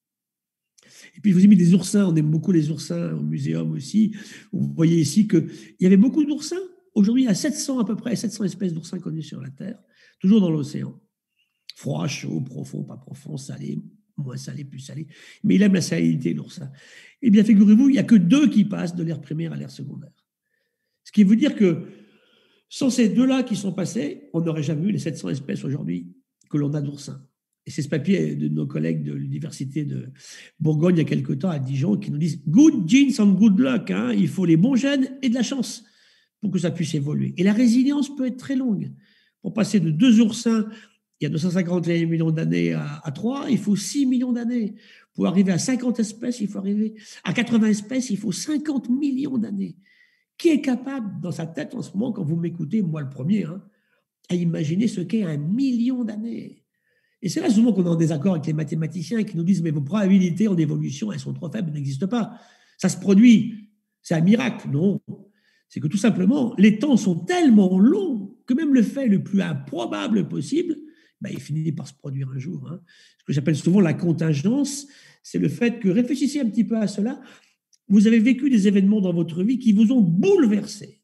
Et puis, je vous ai mis des oursins. On aime beaucoup les oursins au muséum aussi. Vous voyez ici qu'il y avait beaucoup d'oursins. Aujourd'hui, il y a sept cents à peu près, sept cents espèces d'oursins connues sur la Terre, toujours dans l'océan. Froid, chaud, profond, pas profond, salé, moins salé, plus salé. Mais il aime la salinité, l'oursin. Eh bien, figurez-vous, il n'y a que deux qui passent de l'ère primaire à l'ère secondaire. Ce qui veut dire que sans ces deux-là qui sont passés, on n'aurait jamais eu les sept cents espèces aujourd'hui que l'on a d'oursins. Et c'est ce papier de nos collègues de l'université de Bourgogne il y a quelque temps à Dijon qui nous disent « Good genes and good luck hein ». Il faut les bons gènes et de la chance pour que ça puisse évoluer. Et la résilience peut être très longue. Pour passer de deux oursins il y a deux cent cinquante et un millions d'années à, à trois, il faut six millions d'années. Pour arriver à cinquante espèces, il faut arriver à quatre-vingts espèces, il faut cinquante millions d'années. Qui est capable, dans sa tête en ce moment, quand vous m'écoutez, moi le premier, hein, à imaginer ce qu'est un million d'années? Et c'est là souvent qu'on est en désaccord avec les mathématiciens qui nous disent « mais vos probabilités en évolution, elles sont trop faibles, elles n'existent pas. Ça se produit, c'est un miracle. » Non, c'est que tout simplement, les temps sont tellement longs que même le fait le plus improbable possible, ben, il finit par se produire un jour. Hein. Ce que j'appelle souvent la contingence, c'est le fait que, réfléchissez un petit peu à cela, vous avez vécu des événements dans votre vie qui vous ont bouleversé.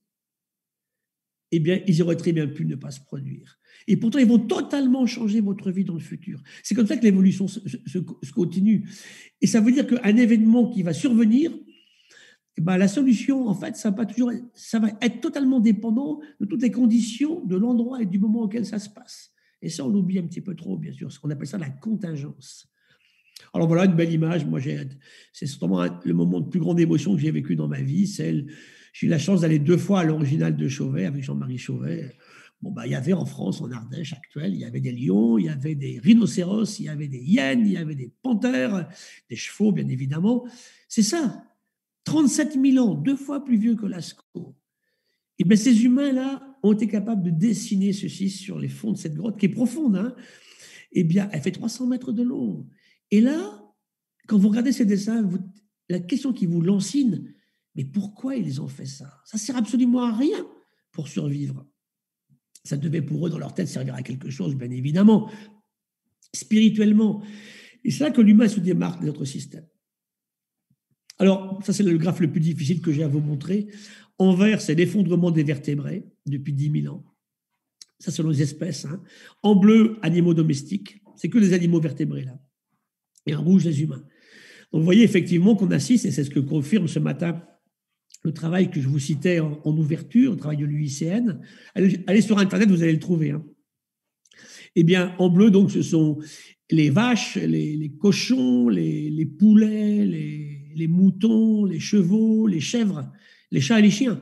Eh bien, ils auraient très bien pu ne pas se produire. Et pourtant, ils vont totalement changer votre vie dans le futur. C'est comme ça que l'évolution se, se, se continue. Et ça veut dire qu'un événement qui va survenir, eh bien, la solution, en fait, ça va, pas toujours, ça va être totalement dépendant de toutes les conditions, de l'endroit et du moment auquel ça se passe. Et ça, on l'oublie un petit peu trop, bien sûr. On appelle ça la contingence. Alors voilà, une belle image. Moi, j'ai, c'est certainement le moment de plus grande émotion que j'ai vécu dans ma vie. Celle, j'ai eu la chance d'aller deux fois à l'Original de Chauvet avec Jean-Marie Chauvet. Bon, bah, il y avait en France, en Ardèche actuelle, il y avait des lions, il y avait des rhinocéros, il y avait des hyènes, il y avait des panthères, des chevaux, bien évidemment. C'est ça. trente-sept mille ans, deux fois plus vieux que Lascaux. Et bien, ces humains-là ont été capables de dessiner ceci sur les fonds de cette grotte, qui est profonde. Hein. Eh bien, elle fait trois cents mètres de long. Et là, quand vous regardez ces dessins, vous, la question qui vous lancine, mais pourquoi ils ont fait ça? Ça ne sert absolument à rien pour survivre. Ça devait pour eux, dans leur tête, servir à quelque chose, bien évidemment, spirituellement. Et c'est là que l'humain se démarque de notre système. Alors, ça, c'est le graphe le plus difficile que j'ai à vous montrer. En vert, c'est l'effondrement des vertébrés depuis dix mille ans. Ça, selon les espèces. Hein. En bleu, animaux domestiques. C'est que les animaux vertébrés, là. Et en rouge, les humains. Donc, vous voyez effectivement qu'on assiste, et c'est ce que confirme ce matin le travail que je vous citais en, en ouverture, le travail de l'U I C N. Allez, allez sur Internet, vous allez le trouver. Hein. Eh bien, en bleu, donc, ce sont les vaches, les, les cochons, les, les poulets, les, les moutons, les chevaux, les chèvres, les chats et les chiens.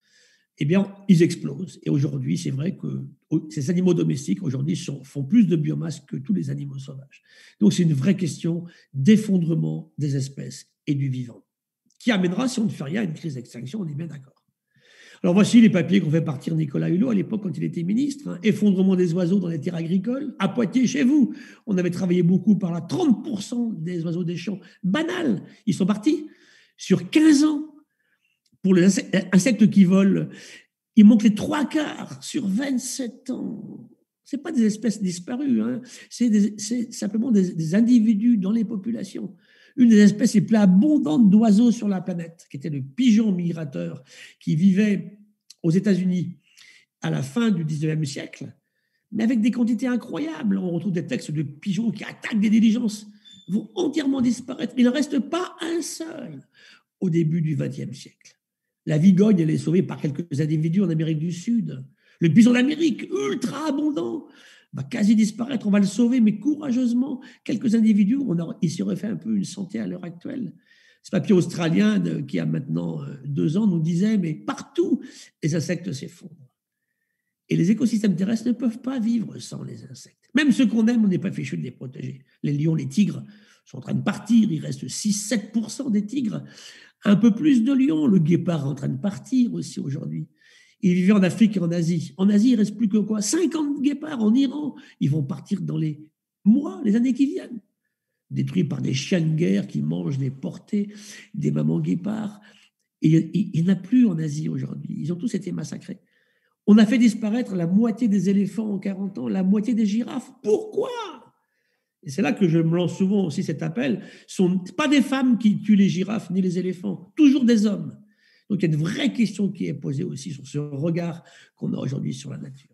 Eh bien, ils explosent. Et aujourd'hui, c'est vrai que ces animaux domestiques, aujourd'hui, font plus de biomasse que tous les animaux sauvages. Donc, c'est une vraie question d'effondrement des espèces et du vivant, qui amènera, si on ne fait rien, à une crise d'extinction, on est bien d'accord. Alors, voici les papiers qu'ont fait partir Nicolas Hulot à l'époque quand il était ministre. Hein. Effondrement des oiseaux dans les terres agricoles. À Poitiers, chez vous, on avait travaillé beaucoup par là. trente pour cent des oiseaux des champs, banal, ils sont partis. Sur quinze ans, pour les insectes qui volent, il manque les trois quarts sur vingt-sept ans. Ce n'est pas des espèces disparues, hein. C'est simplement des, des individus dans les populations. Une des espèces les plus abondantes d'oiseaux sur la planète, qui était le pigeon migrateur, qui vivait aux États-Unis à la fin du dix-neuvième siècle, mais avec des quantités incroyables. On retrouve des textes de pigeons qui attaquent des diligences, vont entièrement disparaître. Il ne reste pas un seul au début du vingtième siècle. La vigogne, elle est sauvée par quelques individus en Amérique du Sud. Le bison d'Amérique, ultra abondant, va quasi disparaître. On va le sauver, mais courageusement. Quelques individus, on a, il s'y refait un peu une santé à l'heure actuelle. Ce papier australien de, qui a maintenant deux ans nous disait, mais partout, les insectes s'effondrent. Et les écosystèmes terrestres ne peuvent pas vivre sans les insectes. Même ceux qu'on aime, on n'est pas fichu de les protéger. Les lions, les tigres sont en train de partir. Il reste six à sept pour cent des tigres. Un peu plus de lions. Le guépard est en train de partir aussi aujourd'hui. Ils vivaient en Afrique et en Asie. En Asie, il ne reste plus que quoi cinquante guépards. En Iran, ils vont partir dans les mois, les années qui viennent. Détruits par des chiens de guerre qui mangent des portées, des mamans guépards. Et il n'y en a plus en Asie aujourd'hui. Ils ont tous été massacrés. On a fait disparaître la moitié des éléphants en quarante ans, la moitié des girafes. Pourquoi ? Et c'est là que je me lance souvent aussi cet appel. Ce ne sont pas des femmes qui tuent les girafes ni les éléphants, toujours des hommes. Donc il y a une vraie question qui est posée aussi sur ce regard qu'on a aujourd'hui sur la nature.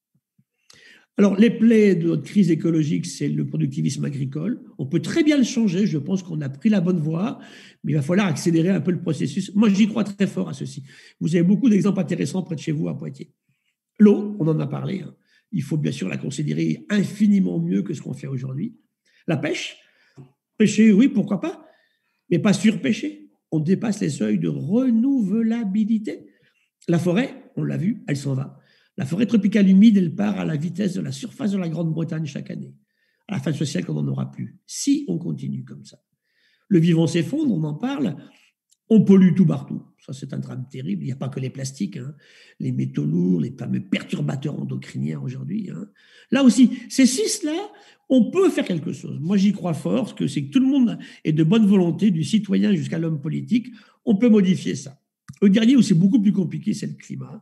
Alors les plaies de notre crise écologique, c'est le productivisme agricole. On peut très bien le changer, je pense qu'on a pris la bonne voie, mais il va falloir accélérer un peu le processus. Moi, j'y crois très fort à ceci. Vous avez beaucoup d'exemples intéressants près de chez vous à Poitiers. L'eau, on en a parlé, hein. Il faut bien sûr la considérer infiniment mieux que ce qu'on fait aujourd'hui. La pêche, pêcher, oui, pourquoi pas, mais pas surpêcher. On dépasse les seuils de renouvelabilité. La forêt, on l'a vu, elle s'en va. La forêt tropicale humide, elle part à la vitesse de la surface de la Grande-Bretagne chaque année. À la fin de ce siècle, on n'en aura plus, si on continue comme ça. Le vivant s'effondre, on en parle, on pollue tout partout. Ça, c'est un drame terrible. Il n'y a pas que les plastiques, hein. Les métaux lourds, les fameux perturbateurs endocriniens aujourd'hui. Hein. Là aussi, ces six-là, on peut faire quelque chose. Moi, j'y crois fort, parce que c'est que tout le monde est de bonne volonté, du citoyen jusqu'à l'homme politique. On peut modifier ça. Le dernier, où c'est beaucoup plus compliqué, c'est le climat.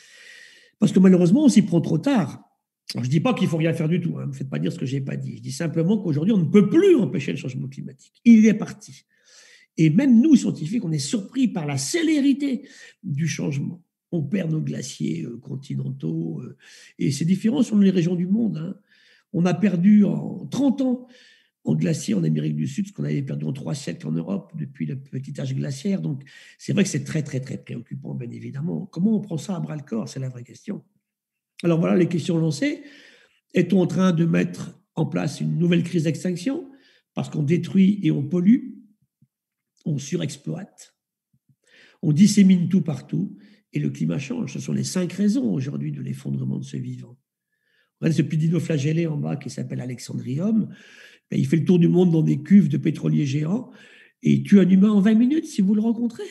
Parce que malheureusement, on s'y prend trop tard. Alors, je ne dis pas qu'il ne faut rien faire du tout. Hein. Ne me faites pas dire ce que je n'ai pas dit. Je dis simplement qu'aujourd'hui, on ne peut plus empêcher le changement climatique. Il est parti. Et même nous, scientifiques, on est surpris par la célérité du changement. On perd nos glaciers continentaux, et c'est différent selon les régions du monde. Hein. On a perdu en trente ans en glacier en Amérique du Sud, ce qu'on avait perdu en trois siècles en Europe depuis le petit âge glaciaire. Donc, c'est vrai que c'est très, très, très préoccupant, bien évidemment. Comment on prend ça à bras-le-corps, c'est la vraie question. Alors voilà les questions lancées. Est-on en train de mettre en place une nouvelle crise d'extinction parce qu'on détruit et on pollue? On surexploite, on dissémine tout partout et le climat change. Ce sont les cinq raisons aujourd'hui de l'effondrement de ce vivant. Regardez ce petit dinoflagellé en bas qui s'appelle Alexandrium. Il fait le tour du monde dans des cuves de pétroliers géants et il tue un humain en vingt minutes si vous le rencontrez.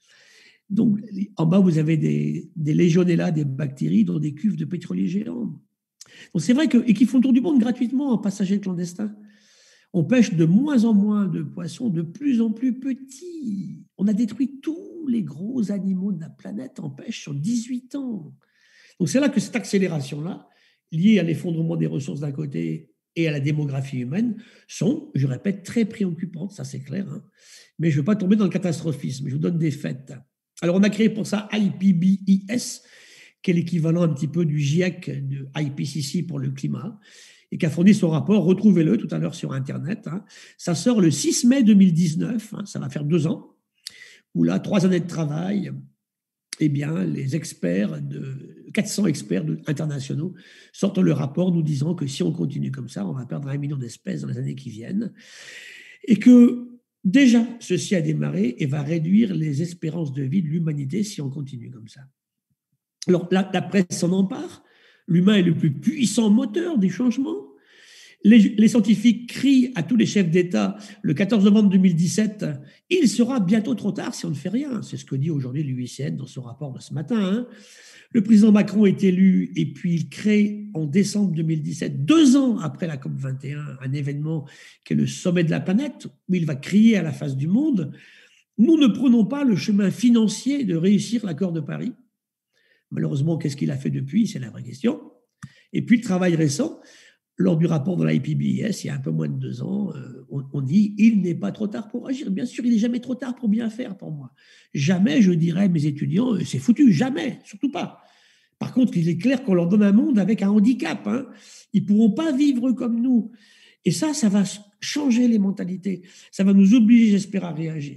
Donc en bas, vous avez des, des Legionella, des bactéries dans des cuves de pétroliers géants. Donc c'est vrai que, et qui font le tour du monde gratuitement en passagers clandestins. On pêche de moins en moins de poissons, de plus en plus petits. On a détruit tous les gros animaux de la planète en pêche en dix-huit ans. Donc c'est là que cette accélération-là, liée à l'effondrement des ressources d'un côté et à la démographie humaine sont, je répète, très préoccupantes, ça c'est clair, hein. Mais je ne veux pas tomber dans le catastrophisme, je vous donne des faits. Alors on a créé pour ça I P B I S, qui est l'équivalent un petit peu du GIEC, de I P C C pour le climat, et qui a fourni son rapport, retrouvez-le tout à l'heure sur Internet, hein. Ça sort le six mai deux mille dix-neuf, hein, ça va faire deux ans, où là, trois années de travail, eh bien, les experts, de, quatre cents experts de, internationaux sortent le rapport nous disant que si on continue comme ça, on va perdre un million d'espèces dans les années qui viennent, et que déjà, ceci a démarré et va réduire les espérances de vie de l'humanité si on continue comme ça. Alors, la, la presse s'en empare. L'humain est le plus puissant moteur des changements. Les, les scientifiques crient à tous les chefs d'État le quatorze novembre deux mille dix-sept, il sera bientôt trop tard si on ne fait rien. C'est ce que dit aujourd'hui l'U I C N dans son rapport de ce matin, hein. Le président Macron est élu et puis il crée en décembre deux mille dix-sept, deux ans après la COP vingt et un, un événement qui est le sommet de la planète, où il va crier à la face du monde. Nous ne prenons pas le chemin financier de réussir l'accord de Paris. Malheureusement, qu'est-ce qu'il a fait depuis? C'est la vraie question. Et puis, le travail récent, lors du rapport de l'I P B I S, il y a un peu moins de deux ans, euh, on, on dit « il n'est pas trop tard pour agir ». Bien sûr, il n'est jamais trop tard pour bien faire pour moi. Jamais, je dirais à mes étudiants, c'est foutu, jamais, surtout pas. Par contre, il est clair qu'on leur donne un monde avec un handicap, hein. Ils ne pourront pas vivre comme nous. Et ça, ça va changer les mentalités. Ça va nous obliger, j'espère, à réagir.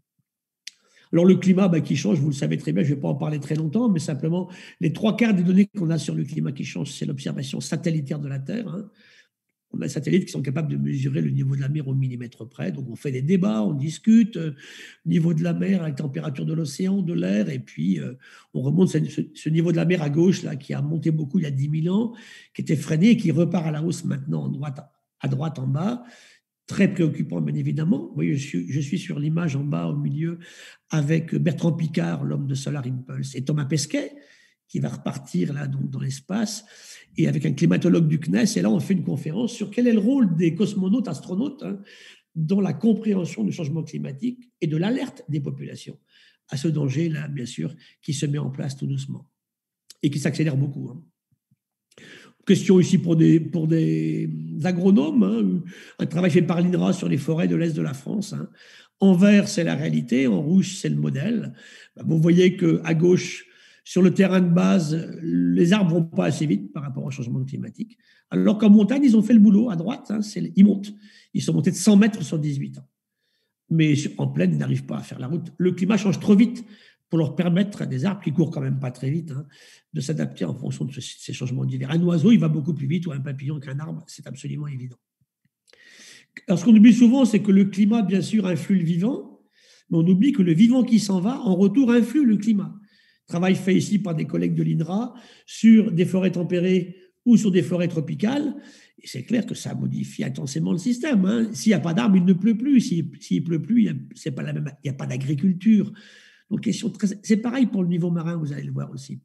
Alors le climat bah, qui change, vous le savez très bien, je ne vais pas en parler très longtemps, mais simplement les trois quarts des données qu'on a sur le climat qui change, c'est l'observation satellitaire de la Terre, hein. On a des satellites qui sont capables de mesurer le niveau de la mer au millimètre près, donc on fait des débats, on discute, euh, niveau de la mer, la température de l'océan, de l'air, et puis euh, on remonte ce, ce niveau de la mer à gauche, là, qui a monté beaucoup il y a dix mille ans, qui était freiné et qui repart à la hausse maintenant en droite, à droite en bas. Très préoccupant, bien évidemment. Vous voyez, je suis, je suis sur l'image en bas, au milieu, avec Bertrand Piccard, l'homme de Solar Impulse, et Thomas Pesquet, qui va repartir là, donc, dans l'espace, et avec un climatologue du C N E S. Et là, on fait une conférence sur quel est le rôle des cosmonautes, astronautes, hein, dans la compréhension du changement climatique et de l'alerte des populations à ce danger-là, bien sûr, qui se met en place tout doucement et qui s'accélère beaucoup, hein. Question ici pour des, pour des agronomes, hein, un travail fait par l'I N R A sur les forêts de l'Est de la France, hein. En vert, c'est la réalité, en rouge, c'est le modèle. Vous voyez qu'à gauche, sur le terrain de base, les arbres ne vont pas assez vite par rapport au changement climatique, alors qu'en montagne, ils ont fait le boulot. À droite, hein, c'est, ils montent. Ils sont montés de cent mètres sur dix-huit ans. Mais en plaine, ils n'arrivent pas à faire la route. Le climat change trop vite pour leur permettre à des arbres qui courent quand même pas très vite, hein, de s'adapter en fonction de ces changements d'hiver. Un oiseau, il va beaucoup plus vite, ou un papillon qu'un arbre, c'est absolument évident. Alors, ce qu'on oublie souvent, c'est que le climat, bien sûr, influe le vivant, mais on oublie que le vivant qui s'en va, en retour, influe le climat. Travail fait ici par des collègues de l'I N R A sur des forêts tempérées ou sur des forêts tropicales, et c'est clair que ça modifie intensément le système, hein. S'il n'y a pas d'arbres, il ne pleut plus. S'il ne pleut plus, il n'y a, a pas d'agriculture. Donc, question très, c'est pareil pour le niveau marin, vous allez le voir aussi.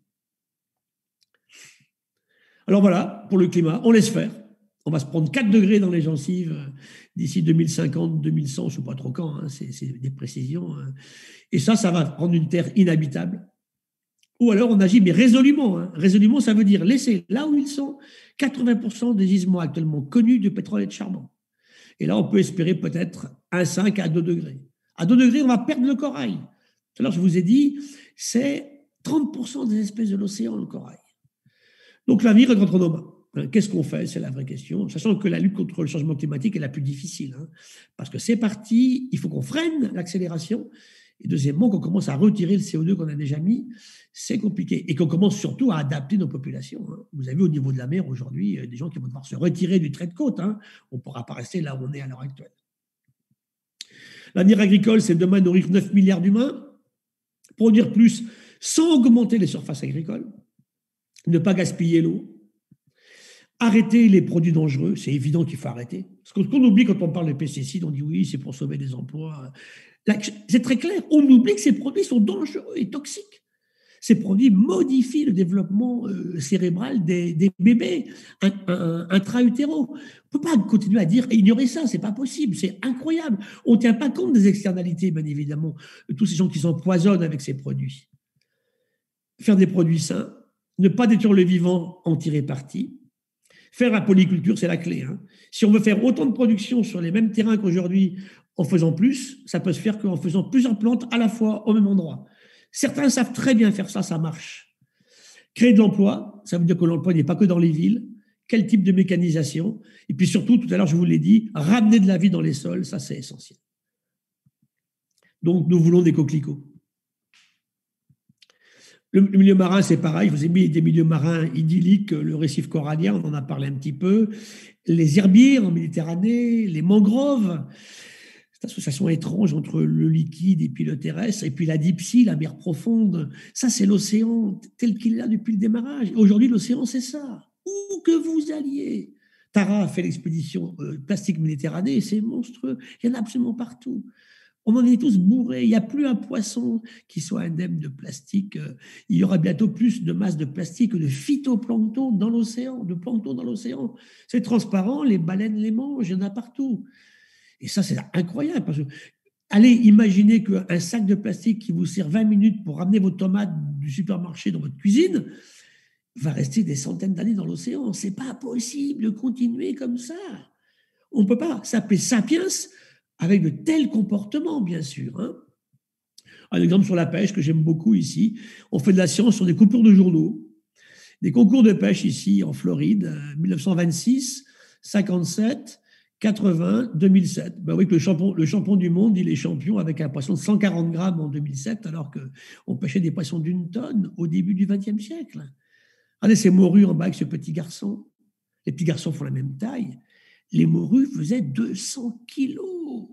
Alors voilà, pour le climat, on laisse faire. On va se prendre quatre degrés dans les gencives d'ici deux mille cinquante, deux mille cent, je ne sais pas trop quand, hein, c'est, c'est des précisions. Hein. Et ça, ça va rendre une terre inhabitable. Ou alors on agit, mais résolument. Hein. Résolument, ça veut dire laisser là où ils sont quatre-vingts pour cent des gisements actuellement connus de pétrole et de charbon. Et là, on peut espérer peut-être un virgule cinq à deux degrés. À deux degrés, on va perdre le corail. Alors, je vous ai dit, c'est trente pour cent des espèces de l'océan, le corail. Donc, l'avenir est entre nos mains. Qu'est-ce qu'on fait? C'est la vraie question. Sachant que la lutte contre le changement climatique est la plus difficile. Hein, parce que c'est parti, il faut qu'on freine l'accélération. Et deuxièmement, qu'on commence à retirer le C O deux qu'on a déjà mis. C'est compliqué. Et qu'on commence surtout à adapter nos populations. Hein. Vous avez au niveau de la mer, aujourd'hui, des gens qui vont devoir se retirer du trait de côte. Hein. On ne pourra pas rester là où on est à l'heure actuelle. L'avenir agricole, c'est demain nourrir neuf milliards d'humains, produire plus sans augmenter les surfaces agricoles, ne pas gaspiller l'eau, arrêter les produits dangereux, c'est évident qu'il faut arrêter. Parce que ce qu'on oublie quand on parle de pesticides, on dit oui, c'est pour sauver des emplois. Là, c'est très clair, on oublie que ces produits sont dangereux et toxiques. Ces produits modifient le développement euh, cérébral des, des bébés intra-utéraux. On ne peut pas continuer à dire ignorer ça, c'est pas possible, c'est incroyable. On ne tient pas compte des externalités, bien évidemment, de tous ces gens qui s'empoisonnent avec ces produits. Faire des produits sains, ne pas détruire le vivant, en tirer parti, Faire la polyculture, c'est la clé. Hein. Si on veut faire autant de production sur les mêmes terrains qu'aujourd'hui en faisant plus, ça peut se faire qu'en faisant plusieurs plantes à la fois au même endroit. Certains savent très bien faire ça, ça marche. Créer de l'emploi, ça veut dire que l'emploi n'est pas que dans les villes. Quel type de mécanisation? Et puis surtout, tout à l'heure, je vous l'ai dit, ramener de la vie dans les sols, ça c'est essentiel. Donc, nous voulons des coquelicots. Le milieu marin, c'est pareil. Je vous ai mis des milieux marins idylliques, le récif corallien, on en a parlé un petit peu, les herbiers en Méditerranée, les mangroves, cette association étrange entre le liquide et puis le terrestre, et puis la deep sea, la mer profonde. Ça, c'est l'océan tel qu'il est là depuis le démarrage. Aujourd'hui, l'océan, c'est ça. Où que vous alliez. Tara a fait l'expédition euh, plastique Méditerranée, c'est monstrueux. Il y en a absolument partout. On en est tous bourrés. Il n'y a plus un poisson qui soit indemne de plastique. Il y aura bientôt plus de masse de plastique que de phytoplancton dans l'océan, de plancton dans l'océan. C'est transparent, les baleines les mangent, il y en a partout. Et ça, c'est incroyable. Parce que, allez, imaginez qu'un sac de plastique qui vous sert vingt minutes pour ramener vos tomates du supermarché dans votre cuisine va rester des centaines d'années dans l'océan. Ce n'est pas possible de continuer comme ça. On ne peut pas s'appeler Sapiens avec de tels comportements, bien sûr. Hein. Un exemple sur la pêche que j'aime beaucoup ici. On fait de la science sur des coupures de journaux. Des concours de pêche ici en Floride, mille neuf cent vingt-six, cinquante-sept, quatre-vingts, deux mille sept. Ben oui, que le champion, le champion du monde, il est champion avec un poisson de cent quarante grammes en deux mille sept, alors qu'on pêchait des poissons d'une tonne au début du vingtième siècle. Regardez ces morues en bas avec ce petit garçon. Les petits garçons font la même taille. Les morues faisaient deux cents kilos.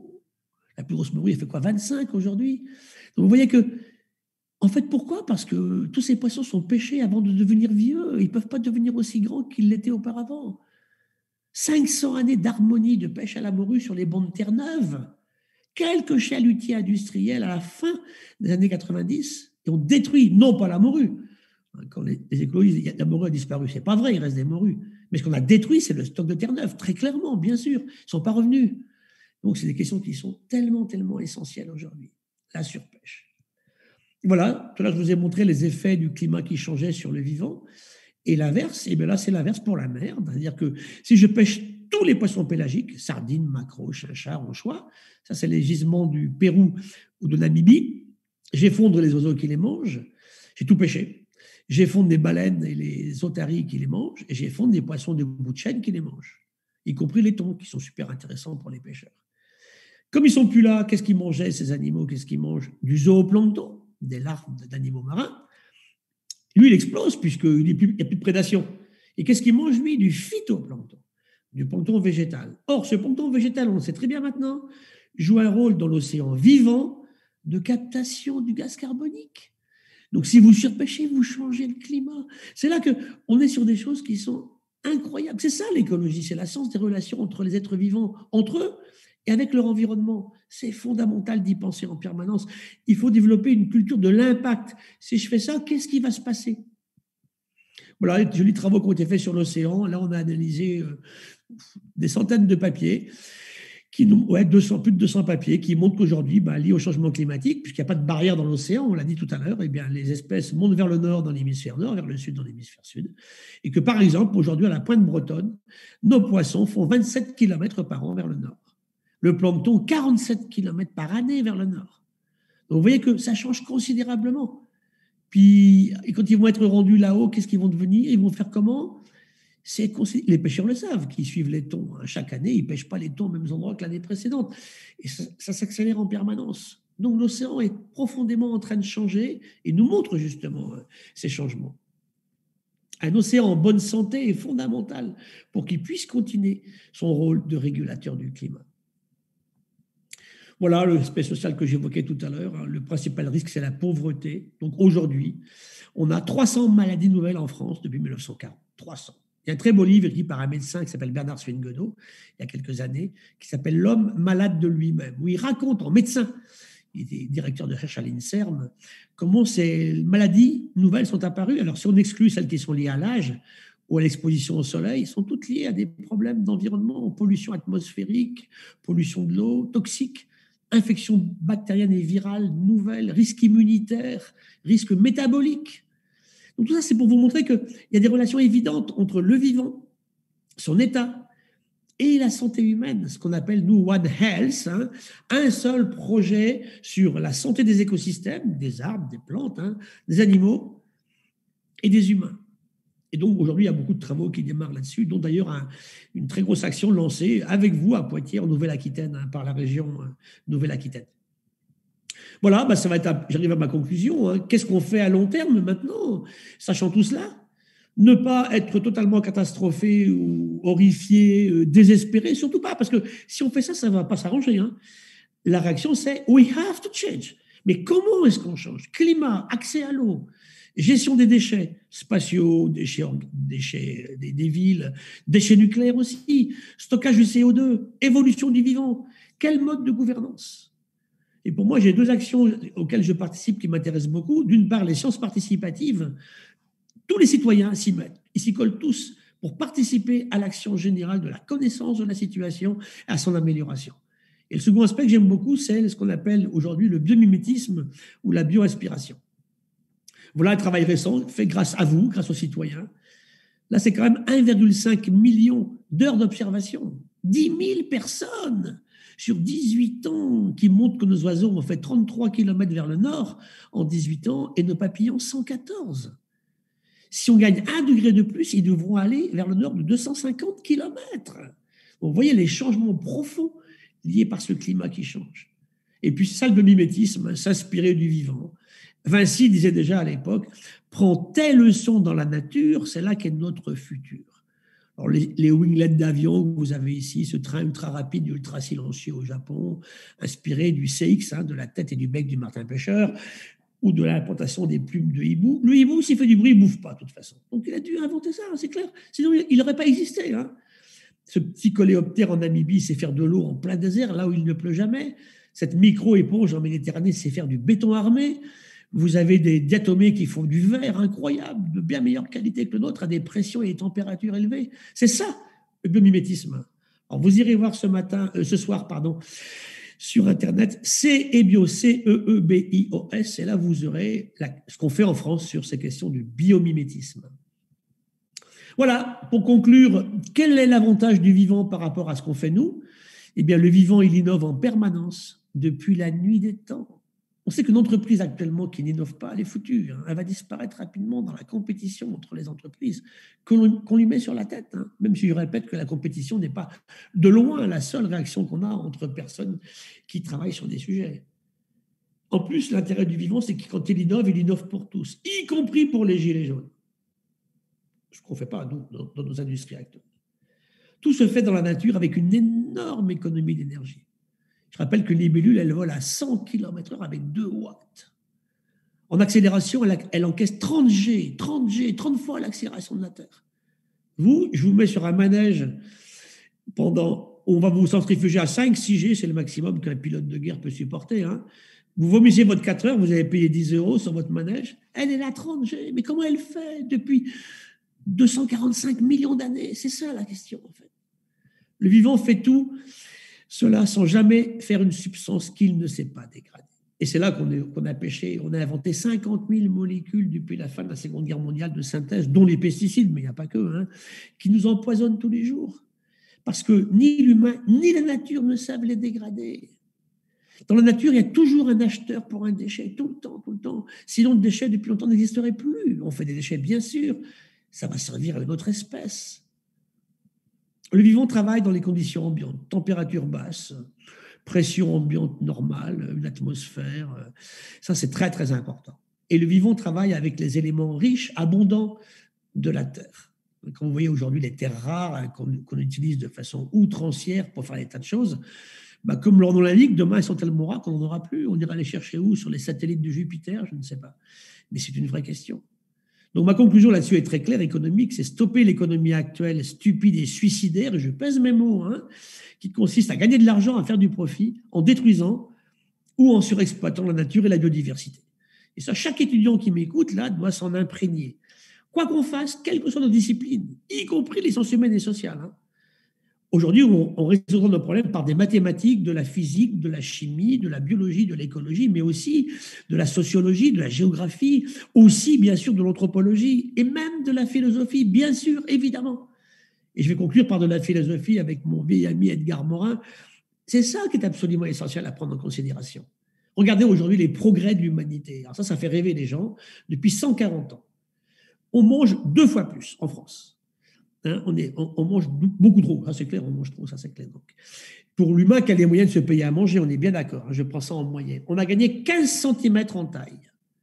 La plus grosse morue, elle fait quoi, vingt-cinq aujourd'hui? Donc vous voyez que, en fait, pourquoi? Parce que tous ces poissons sont pêchés avant de devenir vieux. Ils ne peuvent pas devenir aussi grands qu'ils l'étaient auparavant. cinq cents années d'harmonie de pêche à la morue sur les bancs de Terre-Neuve. Quelques chalutiers industriels à la fin des années quatre-vingt-dix qui ont détruit, non pas la morue. Quand les, les écologistes, la morue a disparu, c'est pas vrai, il reste des morues. Mais ce qu'on a détruit, c'est le stock de Terre-Neuve, très clairement, bien sûr. Ils ne sont pas revenus. Donc, c'est des questions qui sont tellement, tellement essentielles aujourd'hui. La surpêche. Voilà, tout à l'heure, je vous ai montré les effets du climat qui changeait sur le vivant. Et l'inverse, et bien là, c'est l'inverse pour la mer. C'est-à-dire que si je pêche tous les poissons pélagiques, sardines, maquereaux, chinchard, anchois, ça, c'est les gisements du Pérou ou de Namibie, j'effondre les oiseaux qui les mangent, j'ai tout pêché. J'effondre des baleines et les otaries qui les mangent, et j'effondre des poissons de bout de chaîne qui les mangent, y compris les thons, qui sont super intéressants pour les pêcheurs. Comme ils ne sont plus là, qu'est-ce qu'ils mangeaient, ces animaux? Qu'est-ce qu'ils mangent? Du zooplancton, des larves d'animaux marins. Lui, il explose puisqu'il n'y a plus de prédation. Et qu'est-ce qu'il mange, lui? Du phytoplancton, du plancton végétal. Or, ce plancton végétal, on le sait très bien maintenant, joue un rôle dans l'océan vivant de captation du gaz carbonique. Donc, si vous surpêchez, vous changez le climat. C'est là qu'on est sur des choses qui sont incroyables. C'est ça l'écologie, c'est la science des relations entre les êtres vivants, entre eux et avec leur environnement. C'est fondamental d'y penser en permanence. Il faut développer une culture de l'impact. Si je fais ça, qu'est-ce qui va se passer? Voilà, les jolis travaux qui ont été faits sur l'océan. Là, on a analysé euh, des centaines de papiers, qui, ouais, deux cents, plus de deux cents papiers, qui montrent qu'aujourd'hui, bah, lié au changement climatique, puisqu'il n'y a pas de barrière dans l'océan, on l'a dit tout à l'heure, eh bien, les espèces montent vers le nord dans l'hémisphère nord, vers le sud dans l'hémisphère sud. Et que, par exemple, aujourd'hui, à la pointe bretonne, nos poissons font vingt-sept kilomètres par an vers le nord. Le plancton, quarante-sept kilomètres par année vers le nord. Donc, vous voyez que ça change considérablement. Puis, et quand ils vont être rendus là-haut, qu'est-ce qu'ils vont devenir? Ils vont faire comment? C'est, les pêcheurs le savent, qui suivent les thons. Chaque année, ils ne pêchent pas les thons aux mêmes endroits que l'année précédente. Et ça, ça s'accélère en permanence. Donc, l'océan est profondément en train de changer et nous montre justement ces changements. Un océan en bonne santé est fondamental pour qu'il puisse continuer son rôle de régulateur du climat. Voilà l'aspect social que j'évoquais tout à l'heure. Le principal risque, c'est la pauvreté. Donc aujourd'hui, on a trois cents maladies nouvelles en France depuis mille neuf cent quarante. trois cents. Il y a un très beau livre écrit par un médecin qui s'appelle Bernard Swingueneau, il y a quelques années, qui s'appelle « L'homme malade de lui-même », où il raconte en médecin, il était directeur de recherche à l'INSERM, comment ces maladies nouvelles sont apparues. Alors si on exclut celles qui sont liées à l'âge ou à l'exposition au soleil, sont toutes liées à des problèmes d'environnement, pollution atmosphérique, pollution de l'eau, toxique, infections bactériennes et virales nouvelles, risques immunitaires, risques métaboliques. Donc tout ça, c'est pour vous montrer qu'il y a des relations évidentes entre le vivant, son état et la santé humaine, ce qu'on appelle, nous, One Health, hein, un seul projet sur la santé des écosystèmes, des arbres, des plantes, hein, des animaux et des humains. Et donc, aujourd'hui, il y a beaucoup de travaux qui démarrent là-dessus, dont d'ailleurs un, une très grosse action lancée avec vous à Poitiers, en Nouvelle-Aquitaine, hein, par la région euh, Nouvelle-Aquitaine. Voilà, bah ça va être, j'arrive à ma conclusion. Hein. Qu'est-ce qu'on fait à long terme maintenant, sachant tout cela? Ne pas être totalement catastrophé ou horrifié, euh, désespéré, surtout pas, parce que si on fait ça, ça ne va pas s'arranger. Hein. La réaction, c'est « we have to change ». Mais comment est-ce qu'on change? Climat, accès à l'eau, gestion des déchets spatiaux, déchets, déchets des, des villes, déchets nucléaires aussi, stockage du C O deux, évolution du vivant. Quel mode de gouvernance? Et pour moi, j'ai deux actions auxquelles je participe qui m'intéressent beaucoup. D'une part, les sciences participatives. Tous les citoyens s'y mettent, ils s'y collent tous pour participer à l'action générale de la connaissance de la situation et à son amélioration. Et le second aspect que j'aime beaucoup, c'est ce qu'on appelle aujourd'hui le biomimétisme ou la bioinspiration. Voilà un travail récent fait grâce à vous, grâce aux citoyens. Là, c'est quand même un virgule cinq million d'heures d'observation, dix mille personnes sur dix-huit ans qui montrent que nos oiseaux ont fait trente-trois kilomètres vers le nord en dix-huit ans et nos papillons cent quatorze. Si on gagne un degré de plus, ils devront aller vers le nord de deux cent cinquante kilomètres. Vous voyez les changements profonds liés par ce climat qui change. Et puis, ça, le mimétisme, s'inspirer du vivant. Vinci disait déjà à l'époque, prends tes leçons dans la nature, c'est là qu'est notre futur. Alors, les, les winglets d'avion que vous avez ici, ce train ultra rapide, ultra silencieux au Japon, inspiré du C X, hein, de la tête et du bec du martin-pêcheur, ou de l'implantation des plumes de hibou. Le hibou, s'il fait du bruit, il ne bouffe pas, de toute façon. Donc, il a dû inventer ça, c'est clair. Sinon, il n'aurait pas existé. Hein. Ce petit coléoptère en Namibie sait faire de l'eau en plein désert, là où il ne pleut jamais. Cette micro-éponge en Méditerranée sait faire du béton armé. Vous avez des diatomées qui font du verre incroyable, de bien meilleure qualité que le nôtre, à des pressions et des températures élevées. C'est ça, le biomimétisme. Alors, vous irez voir ce matin, euh, ce soir, pardon, sur Internet, C E B I O, C E E B I O S, et là, vous aurez la, ce qu'on fait en France sur ces questions du biomimétisme. Voilà, pour conclure, quel est l'avantage du vivant par rapport à ce qu'on fait nous? Eh bien, le vivant, il innove en permanence depuis la nuit des temps. On sait qu'une entreprise actuellement qui n'innove pas, elle est foutue. Hein. Elle va disparaître rapidement dans la compétition entre les entreprises qu'on qu'on lui met sur la tête. Hein. Même si je répète que la compétition n'est pas de loin la seule réaction qu'on a entre personnes qui travaillent sur des sujets. En plus, l'intérêt du vivant, c'est que quand il innove, il innove pour tous, y compris pour les gilets jaunes. Ce qu'on ne fait pas, nous, dans, dans nos industries actuelles. Tout se fait dans la nature avec une énorme économie d'énergie. Je rappelle que les libellule, elle vole à cent kilomètres heure avec deux watts. En accélération, elle, elle encaisse trente G, trente G, trente fois l'accélération de la Terre. Vous, je vous mets sur un manège pendant, on va vous centrifuger à cinq, six G, c'est le maximum qu'un pilote de guerre peut supporter. Hein. Vous vomissez votre quatre heures, vous avez payé dix euros sur votre manège. Elle est là, trente G. Mais comment elle fait depuis deux cent quarante-cinq millions d'années? C'est ça la question, en fait. Le vivant fait tout cela sans jamais faire une substance qu'il ne sait pas dégrader. Et c'est là qu'on qu'on a pêché, on a inventé cinquante mille molécules depuis la fin de la Seconde Guerre mondiale de synthèse, dont les pesticides, mais il n'y a pas que, hein, qui nous empoisonnent tous les jours. Parce que ni l'humain, ni la nature ne savent les dégrader. Dans la nature, il y a toujours un acheteur pour un déchet, tout le temps, tout le temps. Sinon, le déchet, depuis longtemps, n'existerait plus. On fait des déchets, bien sûr, ça va servir à notre espèce. Le vivant travaille dans les conditions ambiantes, température basse, pression ambiante normale, une atmosphère. Ça, c'est très, très important. Et le vivant travaille avec les éléments riches, abondants de la Terre. Quand vous voyez aujourd'hui les terres rares hein, qu'on qu'on utilise de façon outrancière pour faire des tas de choses, bah, comme leur nom l'indique, demain, elles sont tellement rares qu'on n'en aura plus. On ira les chercher où? Sur les satellites de Jupiter? Je ne sais pas. Mais c'est une vraie question. Donc, ma conclusion là-dessus est très claire, économique, c'est stopper l'économie actuelle stupide et suicidaire, et je pèse mes mots, hein, qui consiste à gagner de l'argent, à faire du profit, en détruisant ou en surexploitant la nature et la biodiversité. Et ça, chaque étudiant qui m'écoute, là, doit s'en imprégner. Quoi qu'on fasse, quelles que soient nos disciplines, y compris les sciences humaines et sociales, hein. Aujourd'hui, on, on résoudra nos problèmes par des mathématiques, de la physique, de la chimie, de la biologie, de l'écologie, mais aussi de la sociologie, de la géographie, aussi bien sûr de l'anthropologie et même de la philosophie, bien sûr, évidemment. Et je vais conclure par de la philosophie avec mon vieil ami Edgar Morin. C'est ça qui est absolument essentiel à prendre en considération. Regardez aujourd'hui les progrès de l'humanité. Alors ça, ça fait rêver les gens. Depuis cent quarante ans, on mange deux fois plus en France. Hein, on, est, on, on mange beaucoup trop, ça c'est clair, on mange trop, ça c'est clair. Donc, pour l'humain qui a les moyens de se payer à manger, on est bien d'accord, hein, je prends ça en moyenne. On a gagné quinze centimètres en taille.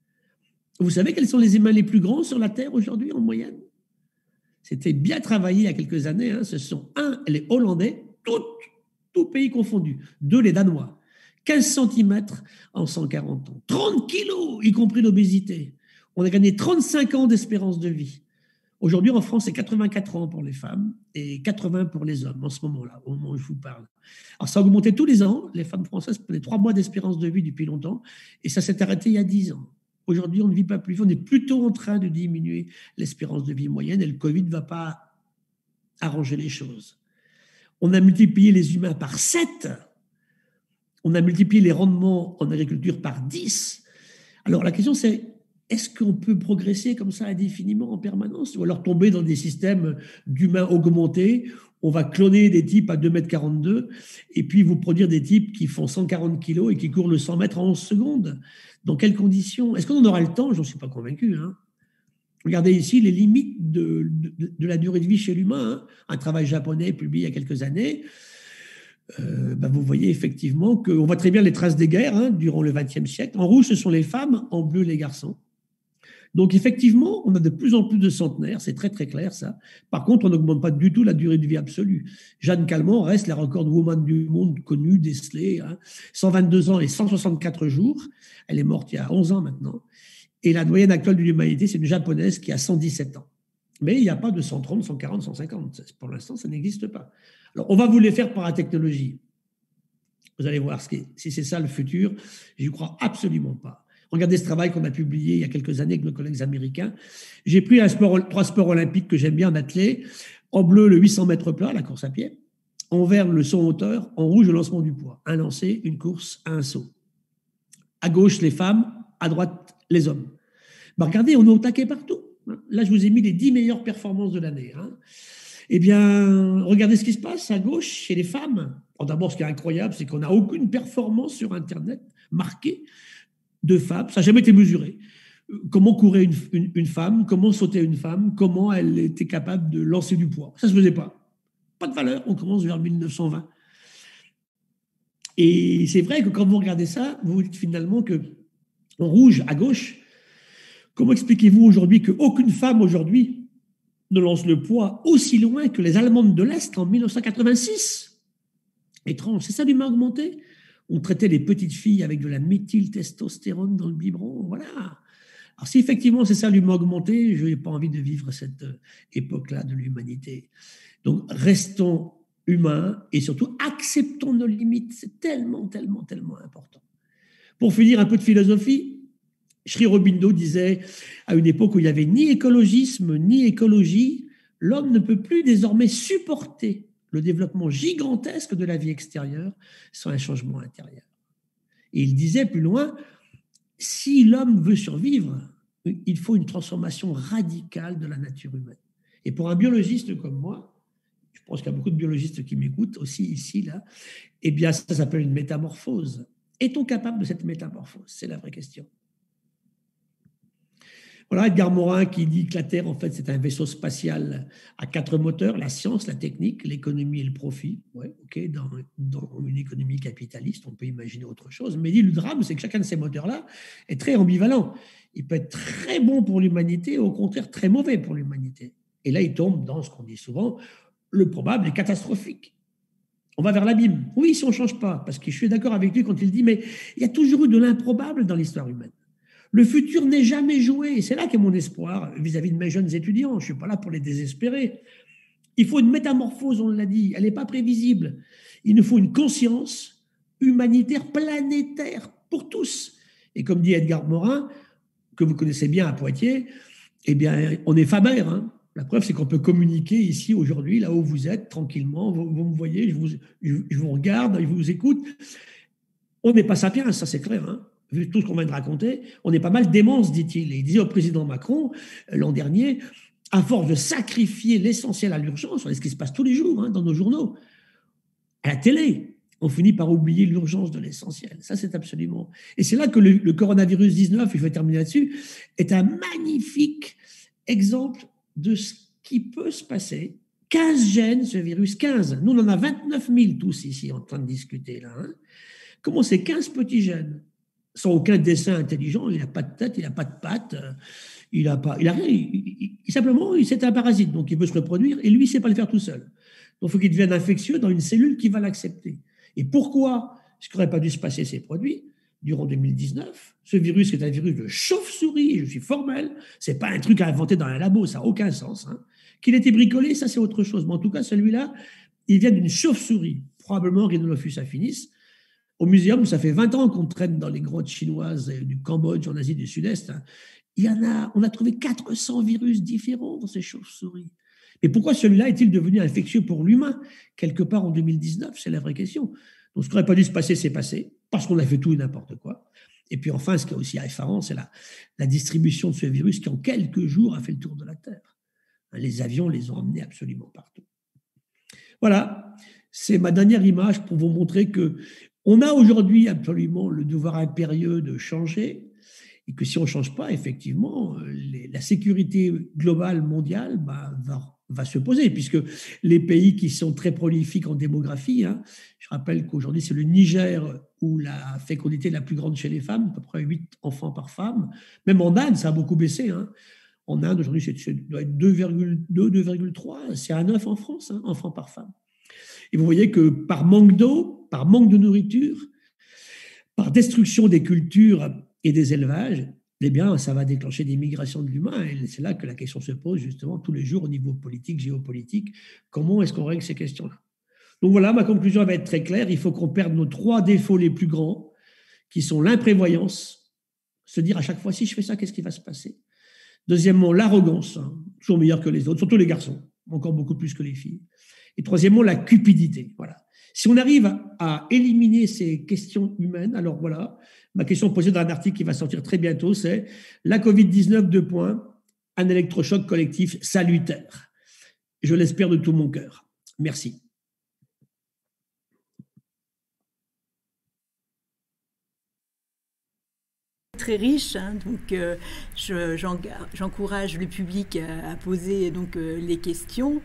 Vous savez quels sont les humains les plus grands sur la Terre aujourd'hui en moyenne? C'était bien travaillé il y a quelques années, hein, ce sont un, les Hollandais, tout, tout pays confondu, deux, les Danois, quinze centimètres en cent quarante ans, trente kilos, y compris l'obésité. On a gagné trente-cinq ans d'espérance de vie. Aujourd'hui, en France, c'est quatre-vingt-quatre ans pour les femmes et quatre-vingts pour les hommes, en ce moment-là, au moment où je vous parle. Alors, ça a augmenté tous les ans. Les femmes françaises prenaient trois mois d'espérance de vie depuis longtemps et ça s'est arrêté il y a dix ans. Aujourd'hui, on ne vit pas plus vieux. On est plutôt en train de diminuer l'espérance de vie moyenne et le Covid ne va pas arranger les choses. On a multiplié les humains par sept. On a multiplié les rendements en agriculture par dix. Alors, la question, c'est est-ce qu'on peut progresser comme ça indéfiniment en permanence ou alors tomber dans des systèmes d'humains augmentés? On va cloner des types à deux mètres quarante-deux et puis vous produire des types qui font cent quarante kilos et qui courent le cent mètres en onze secondes. Dans quelles conditions? Est-ce qu'on en aura le temps? Je n'en suis pas convaincu. Hein. Regardez ici les limites de, de, de la durée de vie chez l'humain. Hein. Un travail japonais publié il y a quelques années. Euh, ben vous voyez effectivement qu'on voit très bien les traces des guerres hein, durant le vingtième siècle. En rouge, ce sont les femmes, en bleu, les garçons. Donc, effectivement, on a de plus en plus de centenaires, c'est très, très clair, ça. Par contre, on n'augmente pas du tout la durée de vie absolue. Jeanne Calment reste la record woman du monde connue, décelée, hein, cent vingt-deux ans et cent soixante-quatre jours. Elle est morte il y a onze ans maintenant. Et la moyenne actuelle de l'humanité, c'est une japonaise qui a cent dix-sept ans. Mais il n'y a pas de cent trente, cent quarante, cent cinquante. Pour l'instant, ça n'existe pas. Alors, on va vous les faire par la technologie. Vous allez voir ce qui est, si c'est ça le futur. Je n'y crois absolument pas. Regardez ce travail qu'on a publié il y a quelques années avec nos collègues américains. J'ai pris un sport, trois sports olympiques que j'aime bien en athlée. En bleu, le huit cents mètres plat, la course à pied. En vert, le saut en hauteur. En rouge, le lancement du poids. Un lancer, une course, un saut. À gauche, les femmes. À droite, les hommes. Ben, regardez, on est au taquet partout. Là, je vous ai mis les dix meilleures performances de l'année. Hein. Eh bien, regardez ce qui se passe à gauche chez les femmes. D'abord, ce qui est incroyable, c'est qu'on n'a aucune performance sur Internet marquée de femmes, ça n'a jamais été mesuré. Comment courait une, une, une femme, comment sautait une femme, comment elle était capable de lancer du poids. Ça ne se faisait pas. Pas de valeur, on commence vers mille neuf cent vingt. Et c'est vrai que quand vous regardez ça, vous vous dites finalement que, en rouge, à gauche, comment expliquez-vous aujourd'hui qu'aucune femme aujourd'hui ne lance le poids aussi loin que les Allemandes de l'Est en mille neuf cent quatre-vingt-six? Étrange, c'est ça l'humain augmenté? On traitait les petites filles avec de la méthyltestostérone dans le biberon, voilà. Alors si effectivement c'est ça l'humain augmenté, je n'ai pas envie de vivre cette époque-là de l'humanité. Donc restons humains et surtout acceptons nos limites, c'est tellement, tellement, tellement important. Pour finir, un peu de philosophie, Sri Aurobindo disait à une époque où il n'y avait ni écologisme ni écologie, l'homme ne peut plus désormais supporter le développement gigantesque de la vie extérieure sans un changement intérieur. Et il disait plus loin, si l'homme veut survivre, il faut une transformation radicale de la nature humaine. Et pour un biologiste comme moi, je pense qu'il y a beaucoup de biologistes qui m'écoutent aussi ici, là, eh bien ça s'appelle une métamorphose. Est-on capable de cette métamorphose? C'est la vraie question. Voilà, Edgar Morin qui dit que la Terre, en fait, c'est un vaisseau spatial à quatre moteurs, la science, la technique, l'économie et le profit. Ouais, ok, dans, dans une économie capitaliste, on peut imaginer autre chose. Mais il dit, le drame, c'est que chacun de ces moteurs-là est très ambivalent. Il peut être très bon pour l'humanité, au contraire, très mauvais pour l'humanité. Et là, il tombe dans ce qu'on dit souvent, le probable est catastrophique. On va vers l'abîme. Oui, si on ne change pas, parce que je suis d'accord avec lui quand il dit, mais il y a toujours eu de l'improbable dans l'histoire humaine. Le futur n'est jamais joué. Et c'est là qu'est mon espoir vis-à-vis de mes jeunes étudiants. Je ne suis pas là pour les désespérer. Il faut une métamorphose, on l'a dit. Elle n'est pas prévisible. Il nous faut une conscience humanitaire, planétaire, pour tous. Et comme dit Edgar Morin, que vous connaissez bien à Poitiers, eh bien, on est Faber. Hein. La preuve, c'est qu'on peut communiquer ici, aujourd'hui, là où vous êtes, tranquillement. Vous, vous me voyez, je vous, je, je vous regarde, je vous écoute. On n'est pas sapiens, ça c'est clair, hein. Vu tout ce qu'on vient de raconter, on est pas mal démence, dit-il. Et il disait au président Macron, l'an dernier, à force de sacrifier l'essentiel à l'urgence, c'est ce qui se passe tous les jours hein, dans nos journaux, à la télé, on finit par oublier l'urgence de l'essentiel. Ça, c'est absolument... Et c'est là que le, le coronavirus dix-neuf, il faut terminer là-dessus, est un magnifique exemple de ce qui peut se passer. quinze gènes, ce virus, quinze. Nous, on en a vingt-neuf mille tous ici en train de discuter là. Hein. Comment ces quinze petits gènes, sans aucun dessin intelligent, il n'a pas de tête, il n'a pas de pattes, il n'a pas, il a rien. Il, il, simplement, c'est un parasite, donc il peut se reproduire, et lui, il ne sait pas le faire tout seul. Donc, il faut qu'il devienne infectieux dans une cellule qui va l'accepter. Et pourquoi est-ce qu'il n'aurait pas dû se passer ces produits durant deux mille dix-neuf? Ce virus est un virus de chauve-souris, et je suis formel, ce n'est pas un truc à inventer dans un labo, ça n'a aucun sens. Hein. Qu'il ait été bricolé, ça c'est autre chose. Mais en tout cas, celui-là, il vient d'une chauve-souris, probablement Rhinolophus affinis. Au muséum, ça fait vingt ans qu'on traîne dans les grottes chinoises du Cambodge, en Asie du Sud-Est. Hein. Il y en a, on a trouvé quatre cents virus différents dans ces chauves-souris. Mais pourquoi celui-là est-il devenu infectieux pour l'humain, quelque part en deux mille dix-neuf? C'est la vraie question. Donc, ce qui n'aurait pas dû se passer, c'est passé, parce qu'on a fait tout et n'importe quoi. Et puis enfin, ce qui est aussi effarant, c'est la, la distribution de ce virus qui, en quelques jours, a fait le tour de la Terre. Les avions les ont emmenés absolument partout. Voilà, c'est ma dernière image pour vous montrer qu'on a aujourd'hui absolument le devoir impérieux de changer, et que si on ne change pas, effectivement, les, la sécurité globale mondiale bah, va va se poser, puisque les pays qui sont très prolifiques en démographie, hein, je rappelle qu'aujourd'hui c'est le Niger où la fécondité est la plus grande chez les femmes, à peu près huit enfants par femme, même en Inde ça a beaucoup baissé, hein. En Inde aujourd'hui ça doit être deux virgule deux, deux virgule trois, c'est à neuf en France, hein, enfants par femme. Et vous voyez que par manque d'eau, par manque de nourriture, par destruction des cultures et des élevages, eh bien, ça va déclencher des migrations de l'humain. Et c'est là que la question se pose, justement, tous les jours au niveau politique, géopolitique. Comment est-ce qu'on règle ces questions-là? Donc voilà, ma conclusion va être très claire. Il faut qu'on perde nos trois défauts les plus grands, qui sont l'imprévoyance, se dire à chaque fois, si je fais ça, qu'est-ce qui va se passer? Deuxièmement, l'arrogance, hein, toujours meilleure que les autres, surtout les garçons, encore beaucoup plus que les filles. Et troisièmement, la cupidité. Voilà. Si on arrive à éliminer ces questions humaines, alors voilà, ma question posée dans un article qui va sortir très bientôt, c'est la covid dix-neuf, deux points, un électrochoc collectif salutaire. Je l'espère de tout mon cœur. Merci. Très riche, hein, donc euh, je, j'encourage le public à, à poser donc, euh, les questions.